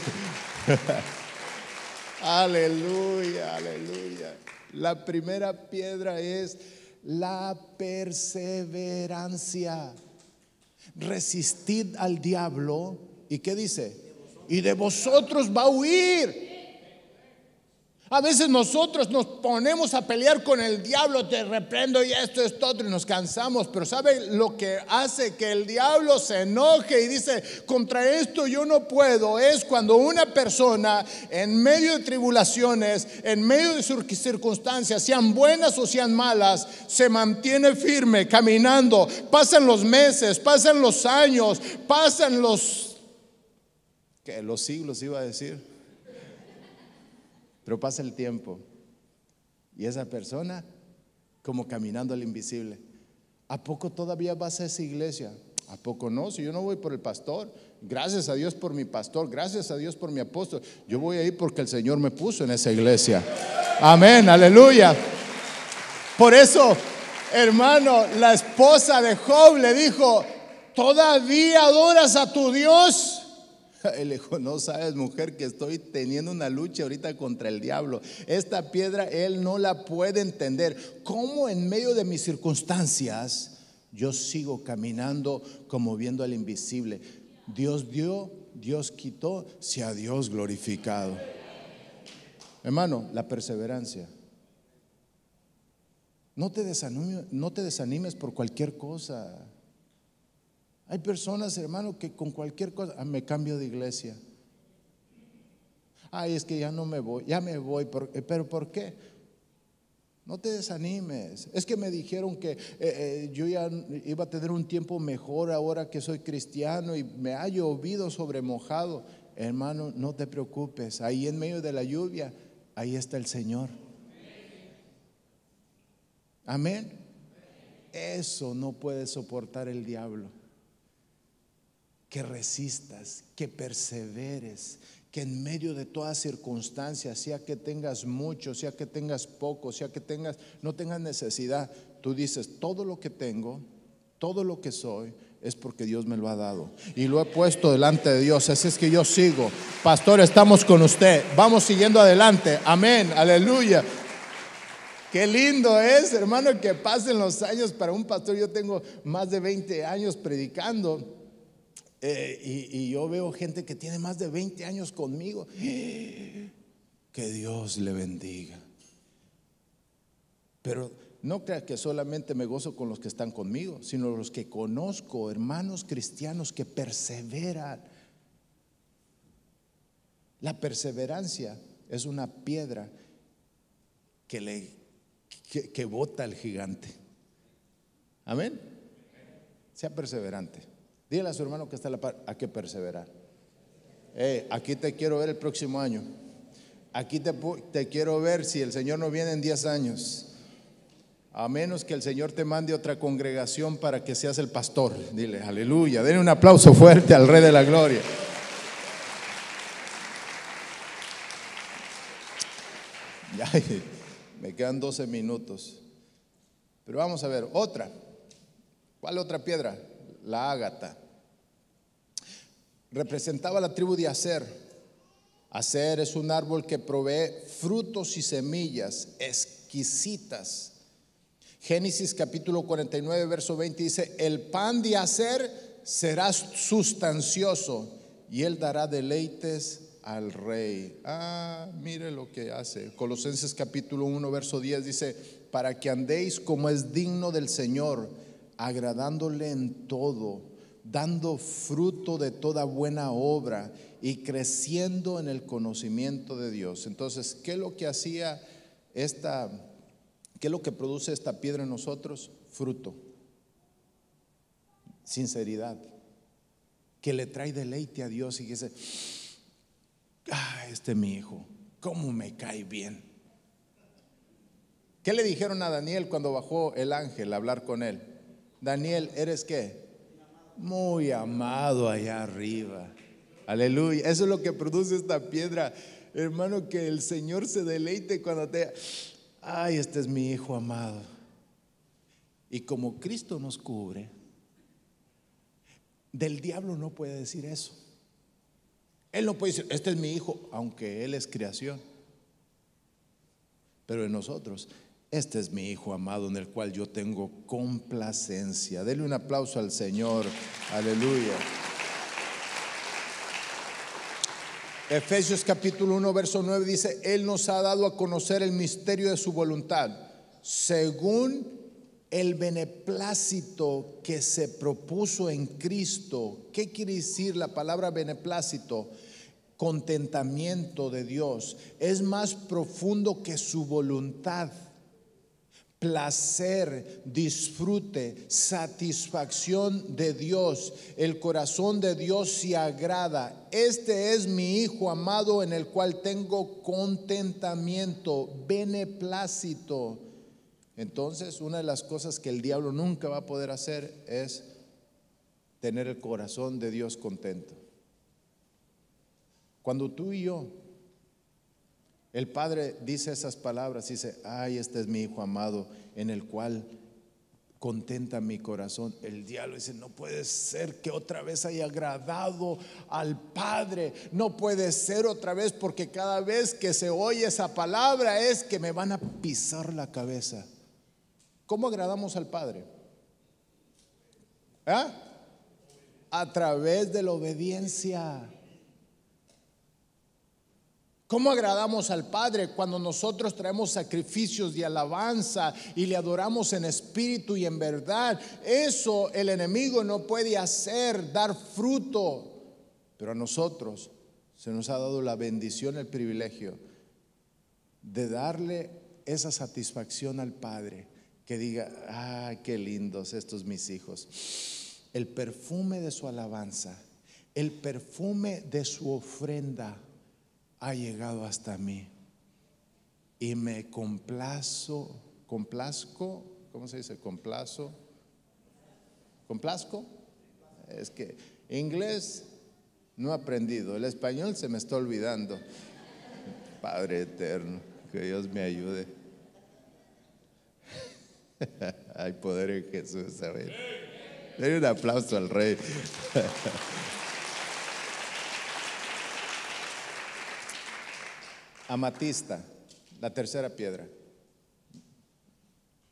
Aleluya, aleluya. La primera piedra es la perseverancia. Resistid al diablo. ¿Y qué dice? Y de vosotros va a huir. A veces nosotros nos ponemos a pelear con el diablo, te reprendo y esto, esto, otro, y nos cansamos. Pero ¿sabe lo que hace que el diablo se enoje y dice: contra esto yo no puedo? Es cuando una persona en medio de tribulaciones, en medio de circunstancias, sean buenas o sean malas, se mantiene firme, caminando. Pasan los meses, pasan los años, pasan los, ¿qué? Los siglos iba a decir. Pero pasa el tiempo y esa persona como caminando al invisible. ¿A poco todavía vas a esa iglesia? ¿A poco no? Si yo no voy por el pastor, gracias a Dios por mi pastor, gracias a Dios por mi apóstol. Yo voy a ir porque el Señor me puso en esa iglesia. Amén, aleluya. Por eso, hermano, la esposa de Job le dijo: ¿todavía adoras a tu Dios? Él dijo: no sabes, mujer, que estoy teniendo una lucha ahorita contra el diablo. Esta piedra él no la puede entender. ¿Cómo en medio de mis circunstancias yo sigo caminando como viendo al invisible? Dios dio, Dios quitó, sea Dios glorificado. Hermano, la perseverancia. No te desanimes, no te desanimes por cualquier cosa. Hay personas, hermano, que con cualquier cosa: ah, me cambio de iglesia. Ay, es que ya no me voy, ya me voy. ¿Pero por qué? No te desanimes. Es que me dijeron que eh, eh, yo ya iba a tener un tiempo mejor ahora que soy cristiano y me ha llovido sobre mojado. Hermano, no te preocupes. Ahí en medio de la lluvia, ahí está el Señor. Amén. Eso no puede soportar el diablo. Que resistas, que perseveres, que en medio de todas circunstancias, sea que tengas mucho, sea que tengas poco, sea que tengas, no tengas necesidad, tú dices: todo lo que tengo, todo lo que soy, es porque Dios me lo ha dado y lo he puesto delante de Dios. Así es que yo sigo. Pastor, estamos con usted, vamos siguiendo adelante. Amén, aleluya. Qué lindo es, hermano, que pasen los años para un pastor. Yo tengo más de veinte años predicando. Eh, y, y yo veo gente que tiene más de veinte años conmigo. Que Dios le bendiga. Pero no crea que solamente me gozo con los que están conmigo, sino los que conozco, hermanos cristianos que perseveran. La perseverancia es una piedra que le que, que bota al gigante. Amén. Sea perseverante. Dígale a su hermano que está a la par, hay que perseverar. Eh, aquí te quiero ver el próximo año. Aquí te, te quiero ver si el Señor no viene en diez años. A menos que el Señor te mande otra congregación para que seas el pastor. Dile, aleluya. Denle un aplauso fuerte al Rey de la Gloria. Ya, me quedan doce minutos. Pero vamos a ver, otra. ¿Cuál otra piedra? La ágata. Representaba la tribu de Aser. Aser es un árbol que provee frutos y semillas exquisitas. Génesis capítulo cuarenta y nueve verso veinte dice: el pan de Aser será sustancioso y él dará deleites al rey. Ah, mire lo que hace. Colosenses capítulo uno verso diez dice: para que andéis como es digno del Señor, agradándole en todo, dando fruto de toda buena obra y creciendo en el conocimiento de Dios. Entonces, ¿qué es lo que hacía esta, qué es lo que produce esta piedra en nosotros? Fruto, sinceridad, que le trae deleite a Dios y que dice: ah, este es mi hijo, cómo me cae bien. ¿Qué le dijeron a Daniel cuando bajó el ángel a hablar con él? Daniel, ¿eres qué? Muy amado allá arriba. Aleluya. Eso es lo que produce esta piedra, hermano, que el Señor se deleite cuando te... ay, este es mi hijo amado. Y como Cristo nos cubre, del diablo no puede decir eso. Él no puede decir, este es mi hijo, aunque él es creación. Pero en nosotros, este es mi hijo amado en el cual yo tengo complacencia. Dele un aplauso al Señor. Aleluya. Efesios capítulo uno verso nueve dice: él nos ha dado a conocer el misterio de su voluntad, según el beneplácito que se propuso en Cristo. ¿Qué quiere decir la palabra beneplácito? Contentamiento de Dios. Es más profundo que su voluntad. Placer, disfrute, satisfacción de Dios. El corazón de Dios se agrada. Este es mi hijo amado en el cual tengo contentamiento, beneplácito. Entonces, una de las cosas que el diablo nunca va a poder hacer es tener el corazón de Dios contento. Cuando tú y yo, el Padre dice esas palabras, dice: ay, este es mi hijo amado en el cual contenta mi corazón. El diablo dice: no puede ser que otra vez haya agradado al Padre. No puede ser otra vez, porque cada vez que se oye esa palabra es que me van a pisar la cabeza. ¿Cómo agradamos al Padre? ¿Ah? A través de la obediencia. ¿Cómo agradamos al Padre? Cuando nosotros traemos sacrificios de alabanza y le adoramos en espíritu y en verdad. Eso el enemigo no puede hacer, dar fruto. Pero a nosotros se nos ha dado la bendición, el privilegio de darle esa satisfacción al Padre, que diga: ah, qué lindos estos mis hijos. El perfume de su alabanza, el perfume de su ofrenda ha llegado hasta mí y me complazo, complazco, ¿cómo se dice? Complazo, complazco. Es que inglés no he aprendido, el español se me está olvidando. Padre eterno, que Dios me ayude. Hay poder en Jesús, ¿sabes? Denle un aplauso al Rey. Amatista, la tercera piedra.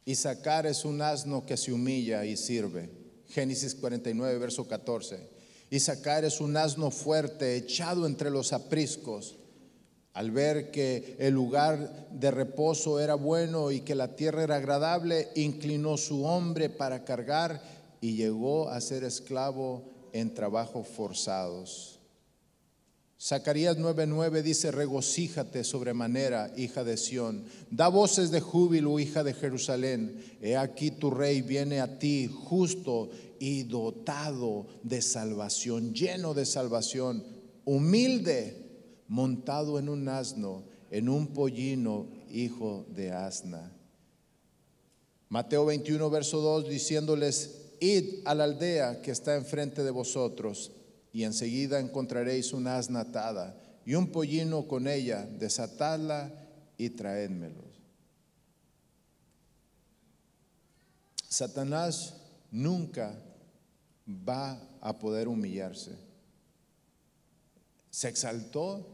Isaacar es un asno que se humilla y sirve. Génesis cuarenta y nueve, verso catorce. Isaacar es un asno fuerte, echado entre los apriscos. Al ver que el lugar de reposo era bueno y que la tierra era agradable, inclinó su hombre para cargar y llegó a ser esclavo en trabajos forzados. Zacarías nueve nueve dice: regocíjate sobremanera, hija de Sión, da voces de júbilo, hija de Jerusalén. He aquí tu rey viene a ti, justo y dotado de salvación, lleno de salvación, humilde, montado en un asno, en un pollino, hijo de asna. Mateo veintiuno, verso dos, diciéndoles: id a la aldea que está enfrente de vosotros, y enseguida encontraréis una asna atada y un pollino con ella, desatadla y traédmelos. Satanás nunca va a poder humillarse. Se exaltó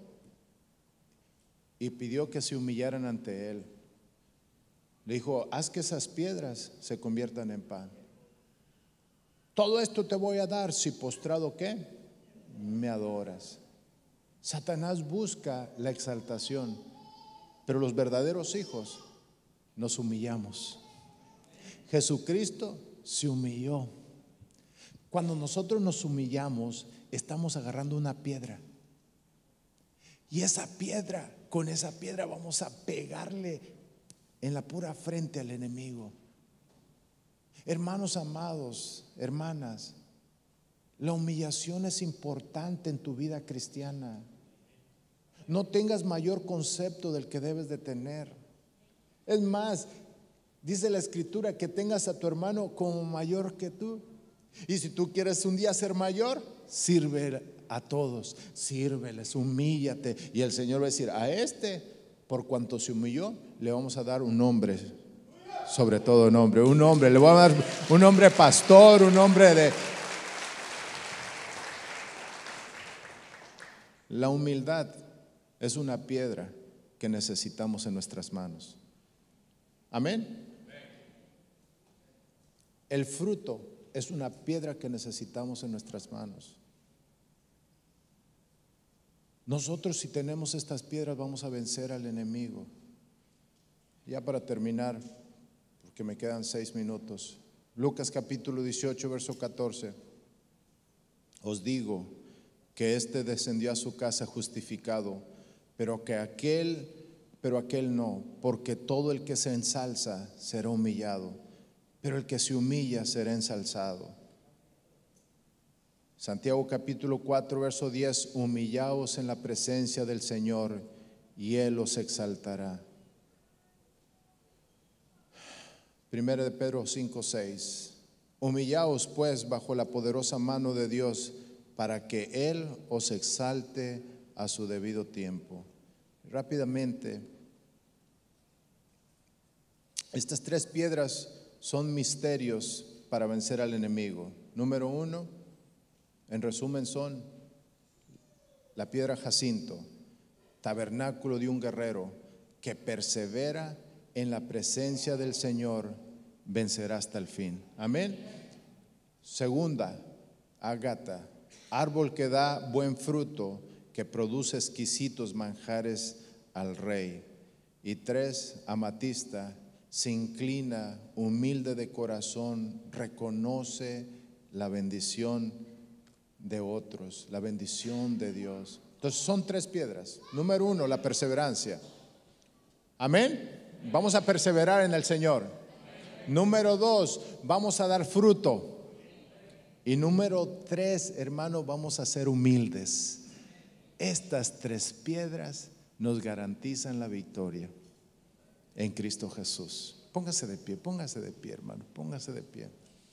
y pidió que se humillaran ante él. Le dijo: haz que esas piedras se conviertan en pan. Todo esto te voy a dar si postrado, ¿qué? Me adoras. Satanás busca la exaltación, pero los verdaderos hijos nos humillamos. Jesucristo se humilló. Cuando nosotros nos humillamos, estamos agarrando una piedra, y esa piedra, con esa piedra vamos a pegarle en la pura frente al enemigo. Hermanos amados, hermanas, la humillación es importante en tu vida cristiana. No tengas mayor concepto del que debes de tener. Es más, dice la Escritura que tengas a tu hermano como mayor que tú. Y si tú quieres un día ser mayor, sirve a todos, sírveles, humíllate. Y el Señor va a decir: a este, por cuanto se humilló, le vamos a dar un nombre, sobre todo nombre, un nombre, le voy a dar un nombre pastor, un nombre de... La humildad es una piedra que necesitamos en nuestras manos. Amén. El fruto es una piedra que necesitamos en nuestras manos. Nosotros, si tenemos estas piedras, vamos a vencer al enemigo. Ya para terminar, porque me quedan seis minutos. Lucas capítulo dieciocho, verso catorce. Os digo que éste descendió a su casa justificado, pero que aquel, pero aquel no, porque todo el que se ensalza será humillado, pero el que se humilla será ensalzado. Santiago capítulo cuatro, verso diez: humillaos en la presencia del Señor y Él os exaltará. Primera de Pedro cinco, seis: humillaos pues bajo la poderosa mano de Dios, para que Él os exalte a su debido tiempo. Rápidamente, estas tres piedras son misterios para vencer al enemigo. Número uno, en resumen, son la piedra jacinto, tabernáculo de un guerrero que persevera en la presencia del Señor, vencerá hasta el fin. Amén. Segunda, ágata, árbol que da buen fruto, que produce exquisitos manjares al rey. Y tres, amatista, se inclina, humilde de corazón, reconoce la bendición de otros, la bendición de Dios. Entonces son tres piedras. Número uno, la perseverancia. Amén. Vamos a perseverar en el Señor. Número dos, vamos a dar fruto. Y número tres, hermano, vamos a ser humildes. Estas tres piedras nos garantizan la victoria en Cristo Jesús. Póngase de pie, póngase de pie, hermano, póngase de pie.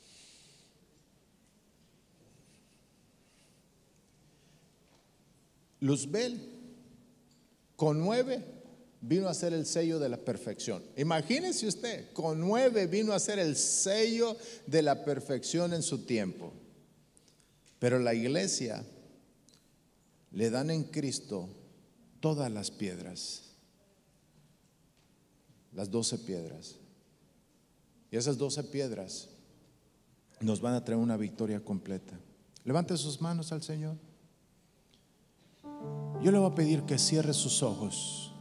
Luzbel, con nueve, vino a ser el sello de la perfección. Imagínese usted, con nueve vino a ser el sello de la perfección en su tiempo. Pero la iglesia le dan en Cristo todas las piedras, las doce piedras. Y esas doce piedras nos van a traer una victoria completa. Levante sus manos al Señor. Yo le voy a pedir que cierre sus ojos.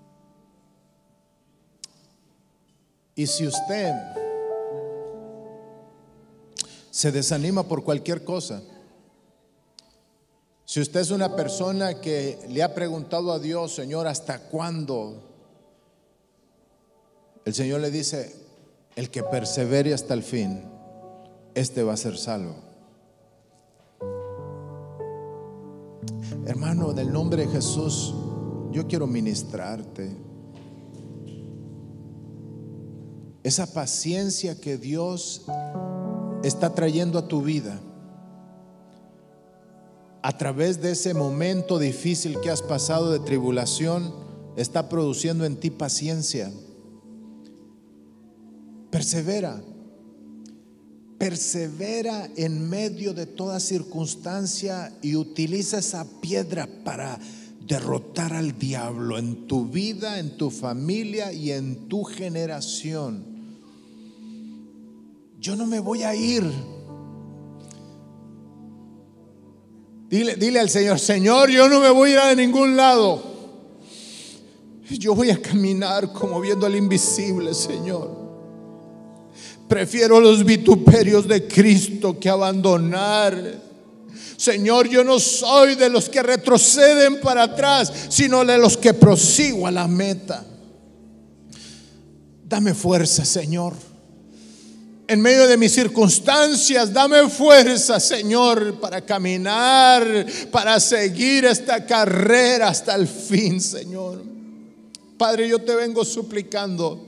Y si usted se desanima por cualquier cosa, si usted es una persona que le ha preguntado a Dios, Señor, ¿hasta cuándo? El Señor le dice: el que persevere hasta el fin, este va a ser salvo. Hermano, en el nombre de Jesús, yo quiero ministrarte. Esa paciencia que Dios está trayendo a tu vida a través de ese momento difícil que has pasado de tribulación, está produciendo en ti paciencia. Persevera. Persevera en medio de toda circunstancia y utiliza esa piedra para derrotar al diablo en tu vida, en tu familia y en tu generación. Yo no me voy a ir. Dile, dile al Señor: Señor, yo no me voy a ir a ningún lado. Yo voy a caminar como viendo al invisible, Señor. Prefiero los vituperios de Cristo que abandonar. Señor, yo no soy de los que retroceden para atrás, sino de los que prosigo a la meta. Dame fuerza, Señor. En medio de mis circunstancias, dame fuerza, Señor, para caminar, para seguir esta carrera hasta el fin, Señor. Padre, yo te vengo suplicando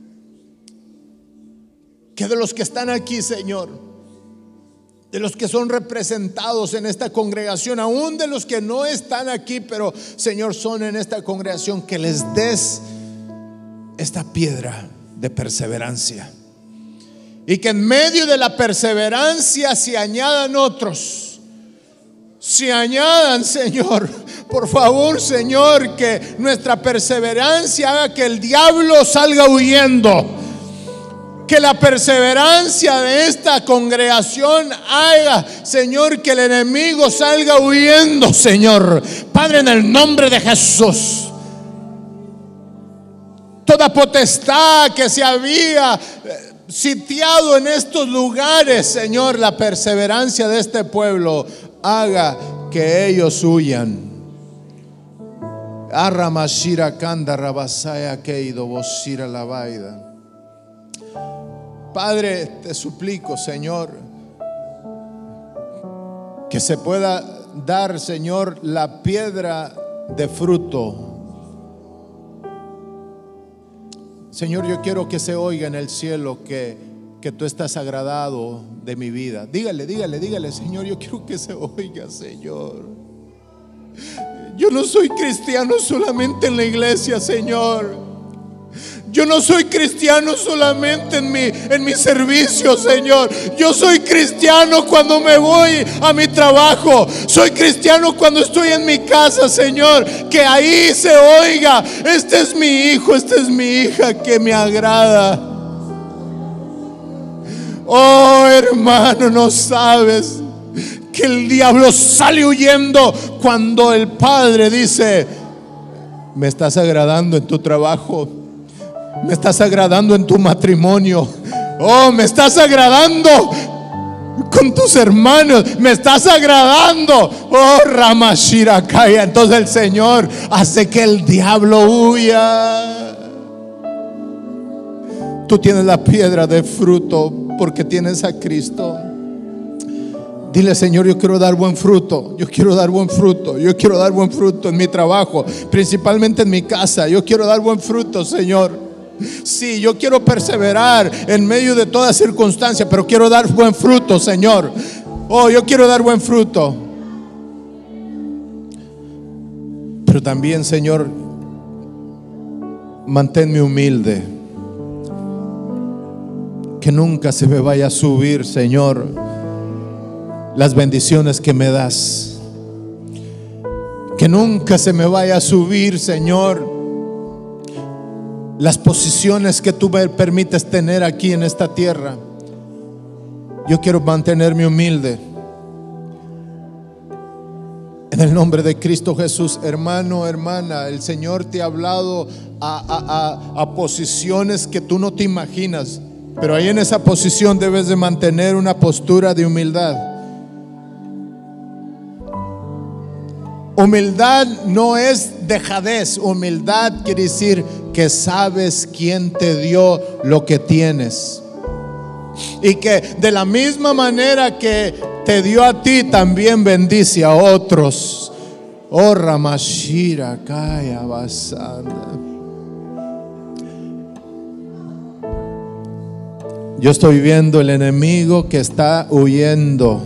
que de los que están aquí, Señor, de los que son representados en esta congregación, aún de los que no están aquí, pero Señor, son en esta congregación, que les des esta piedra de perseverancia, y que en medio de la perseverancia se añadan otros, se añadan, Señor. Por favor, Señor, que nuestra perseverancia haga que el diablo salga huyendo. Que la perseverancia de esta congregación haga, Señor, que el enemigo salga huyendo, Señor. Padre, en el nombre de Jesús, toda potestad que se había sitiado en estos lugares, Señor, la perseverancia de este pueblo haga que ellos huyan. Arramashira kanda rabasaya keido bosira la vaida. Padre, te suplico, Señor, que se pueda dar, Señor, la piedra de fruto. Señor, yo quiero que se oiga en el cielo que, que tú estás agradado de mi vida. Dígale, dígale, dígale: Señor, yo quiero que se oiga, Señor. Yo no soy cristiano solamente en la iglesia, Señor. Yo no soy cristiano solamente en mi, en mi servicio, Señor. Yo soy cristiano cuando me voy a mi trabajo. Soy cristiano cuando estoy en mi casa, Señor. Que ahí se oiga: este es mi hijo, esta es mi hija que me agrada. Oh, hermano, no sabes que el diablo sale huyendo cuando el Padre dice: me estás agradando en tu trabajo, me estás agradando en tu matrimonio, oh, me estás agradando con tus hermanos, me estás agradando, oh, Ramashirakaya. Entonces el Señor hace que el diablo huya. Tú tienes la piedra de fruto porque tienes a Cristo. Dile: Señor, yo quiero dar buen fruto. Yo quiero dar buen fruto. Yo quiero dar buen fruto en mi trabajo, principalmente en mi casa. Yo quiero dar buen fruto, Señor. Sí, yo quiero perseverar en medio de toda circunstancia, pero quiero dar buen fruto, Señor. Oh, yo quiero dar buen fruto. Pero también, Señor, manténme humilde. Que nunca se me vaya a subir, Señor, las bendiciones que me das. Que nunca se me vaya a subir, Señor, las posiciones que tú me permites tener aquí en esta tierra. Yo quiero mantenerme humilde. En el nombre de Cristo Jesús, hermano, hermana, el Señor te ha hablado a, a, a, a posiciones que tú no te imaginas, pero ahí en esa posición debes de mantener una postura de humildad. Humildad no es dejadez. Humildad quiere decir que sabes quién te dio lo que tienes, y que de la misma manera que te dio a ti, también bendice a otros. Oh, Ramashira Kaya Basanda. Yo estoy viendo el enemigo que está huyendo.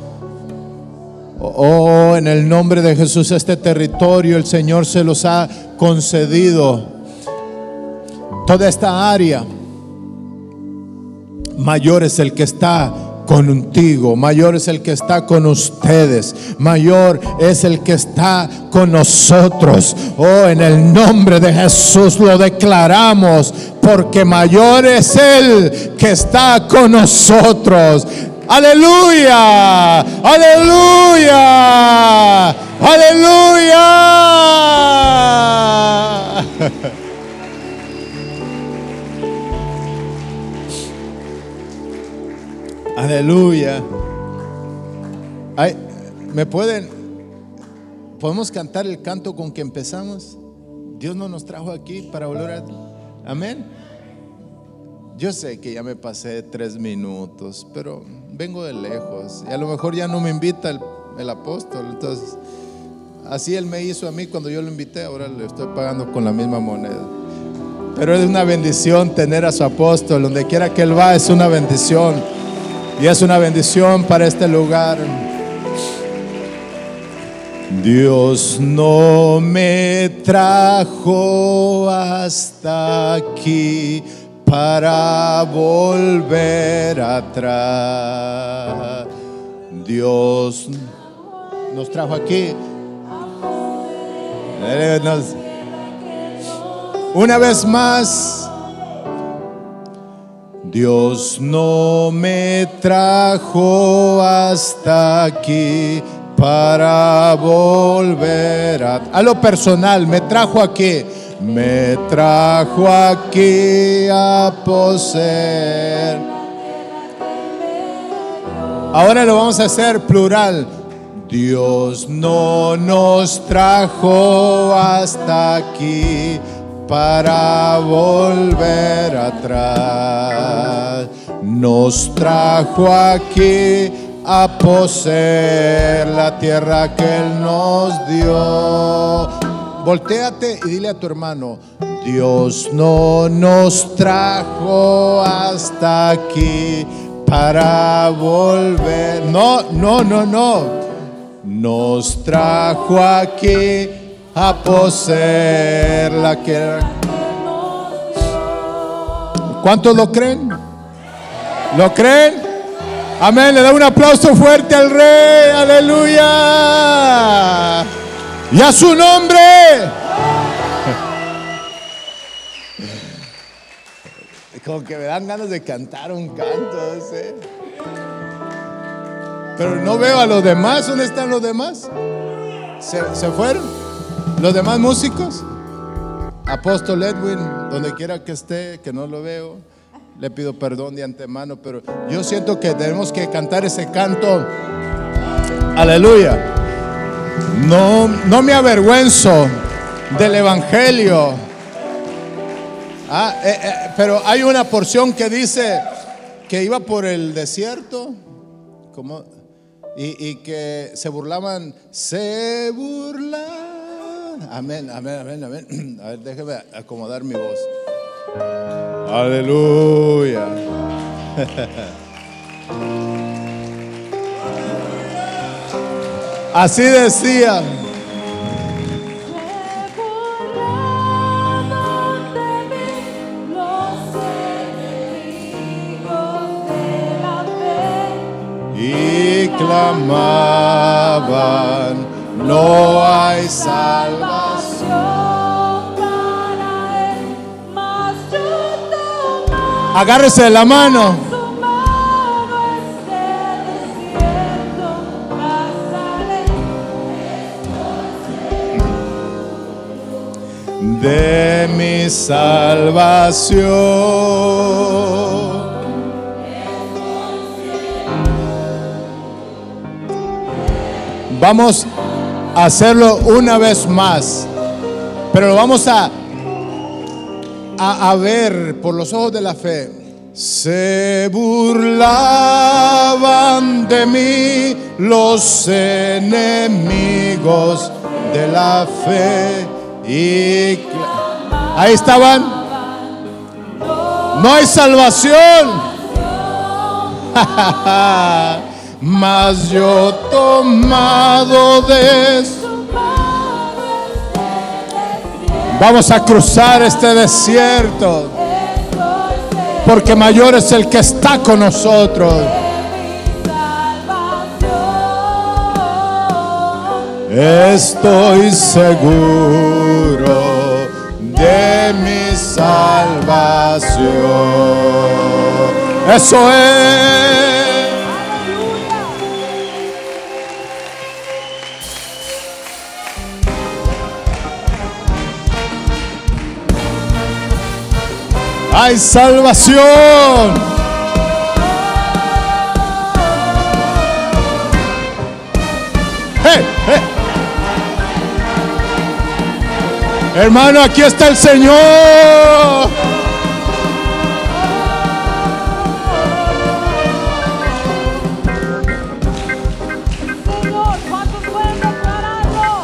Oh, en el nombre de Jesús, este territorio el Señor se los ha concedido. Toda esta área, mayor es el que está contigo, mayor es el que está con ustedes, mayor es el que está con nosotros. Oh, en el nombre de Jesús lo declaramos, porque mayor es el que está con nosotros. Aleluya, aleluya, aleluya. Aleluya. Ay, ¿me pueden, podemos cantar el canto con que empezamos? Dios no nos trajo aquí para volver a... Amén. Yo sé que ya me pasé tres minutos, pero vengo de lejos y a lo mejor ya no me invita el, el apóstol. Entonces, así él me hizo a mí cuando yo lo invité. Ahora le estoy pagando con la misma moneda. Pero es una bendición tener a su apóstol. Donde quiera que él va es una bendición. Y es una bendición para este lugar. Dios no me trajo hasta aquí para volver atrás. Dios nos trajo aquí. Una vez más. Dios no me trajo hasta aquí para volver a... A lo personal, me trajo aquí. Me trajo aquí a poseer. Ahora lo vamos a hacer plural. Dios no nos trajo hasta aquí para volver atrás. Nos trajo aquí a poseer la tierra que Él nos dio. Voltéate y dile a tu hermano: Dios no nos trajo hasta aquí para volver. No, no, no, no. Nos trajo aquí a poseer la tierra. ¿Cuántos lo creen? ¿Lo creen? Amén. Le da un aplauso fuerte al Rey. Aleluya. Y a su nombre. Como que me dan ganas de cantar un canto, ¿sí? Pero no veo a los demás. ¿Dónde están los demás? ¿Se, se fueron? ¿Los demás músicos? Apóstol Edwin, donde quiera que esté, que no lo veo, le pido perdón de antemano, pero yo siento que tenemos que cantar ese canto. Aleluya. No, no me avergüenzo del evangelio. Ah, eh, eh, pero hay una porción que dice que iba por el desierto, como, y, y que se burlaban, se burlaban. Amén, amén, amén, amén. A ver, déjeme acomodar mi voz. Aleluya. Así decía. Y clamaban: no hay salvación para él, Agárrese de la mano. De mi salvación. Vamos a hacerlo una vez más, pero lo vamos a, a, a ver por los ojos de la fe. Se burlaban de mí los enemigos de la fe. Y ahí estaban. No hay salvación. Mas yo tomado de su mano. Vamos a cruzar este desierto, porque mayor es el que está con nosotros. Estoy seguro de mi salvación. Eso es. Hay salvación. Hey, hey. Hermano, aquí está el Señor. Señor, ¿cuántos pueden declararlo?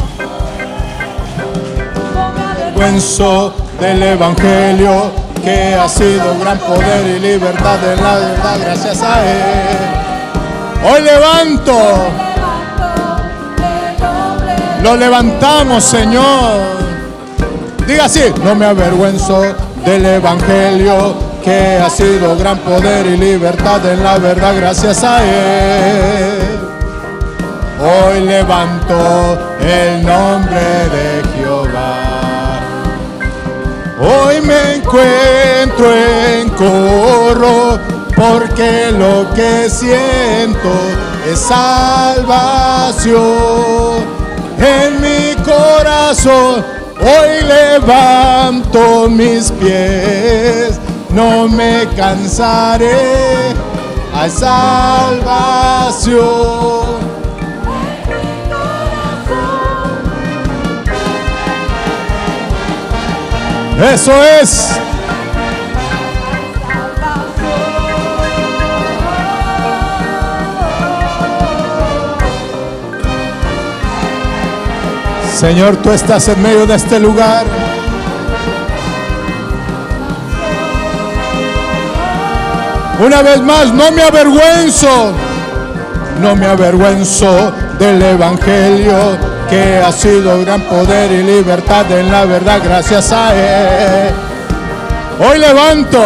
Avergüenzo del Evangelio, que ha sido gran poder y libertad en la verdad, gracias a Él. Hoy levanto, lo levantamos, Señor. Diga así: no me avergüenzo del Evangelio, que ha sido gran poder y libertad en la verdad, gracias a Él. Hoy levanto el nombre de Jehová. Hoy me encuentro en coro, porque lo que siento es salvación en mi corazón. Hoy levanto mis pies, no me cansaré, hay salvación. Eso es. Señor, tú estás en medio de este lugar. Una vez más, no me avergüenzo, no me avergüenzo del Evangelio, que ha sido gran poder y libertad en la verdad, gracias a Él. Hoy levanto.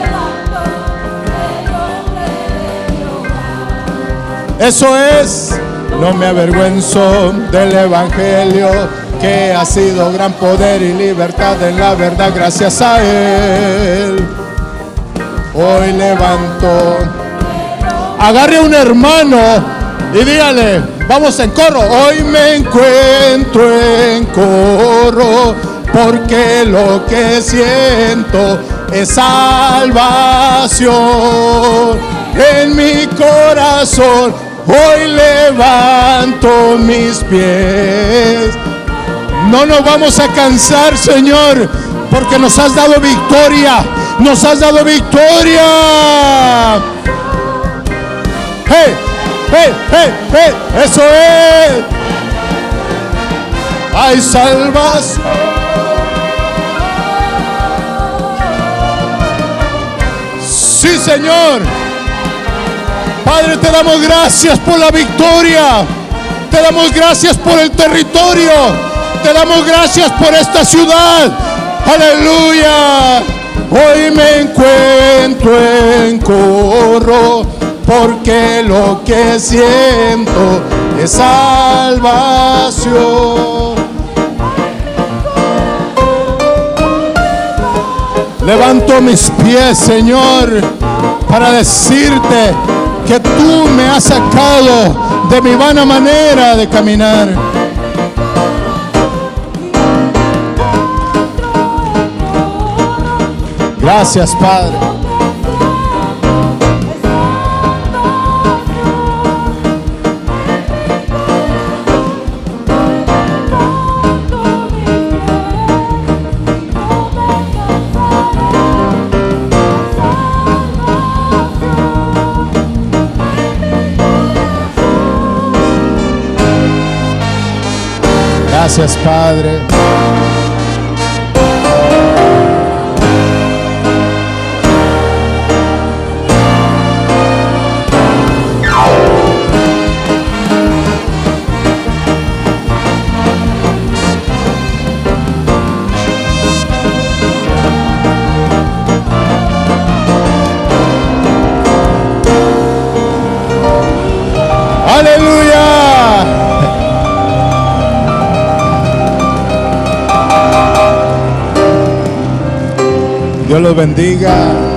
Eso es. No me avergüenzo del Evangelio, que ha sido gran poder y libertad en la verdad, gracias a Él. Hoy levanto. Agarre a un hermano y dígale, vamos en coro. Hoy me encuentro en coro, porque lo que siento es salvación en mi corazón. Hoy levanto mis pies. No nos vamos a cansar, Señor, porque nos has dado victoria. Nos has dado victoria. Hey, hey, hey, hey. Eso es. Hay salvación. Sí, Señor. Padre, te damos gracias por la victoria. Te damos gracias por el territorio. Te damos gracias por esta ciudad. Aleluya. Hoy me encuentro en coro, porque lo que siento es salvación. Levanto mis pies, Señor, para decirte que tú me has sacado de mi vana manera de caminar. Gracias, Padre. Gracias, Padre. Aleluya. Dios los bendiga.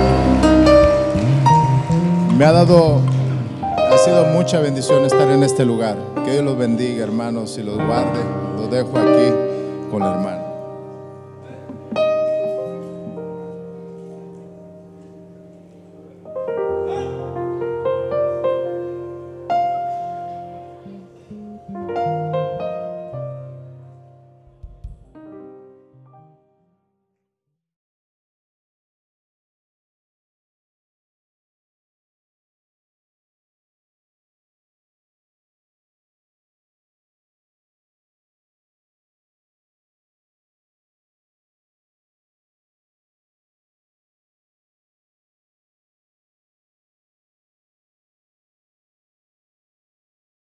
Me ha dado, ha sido mucha bendición estar en este lugar. Que Dios los bendiga, hermanos, y los guarde. Los dejo aquí con la hermana.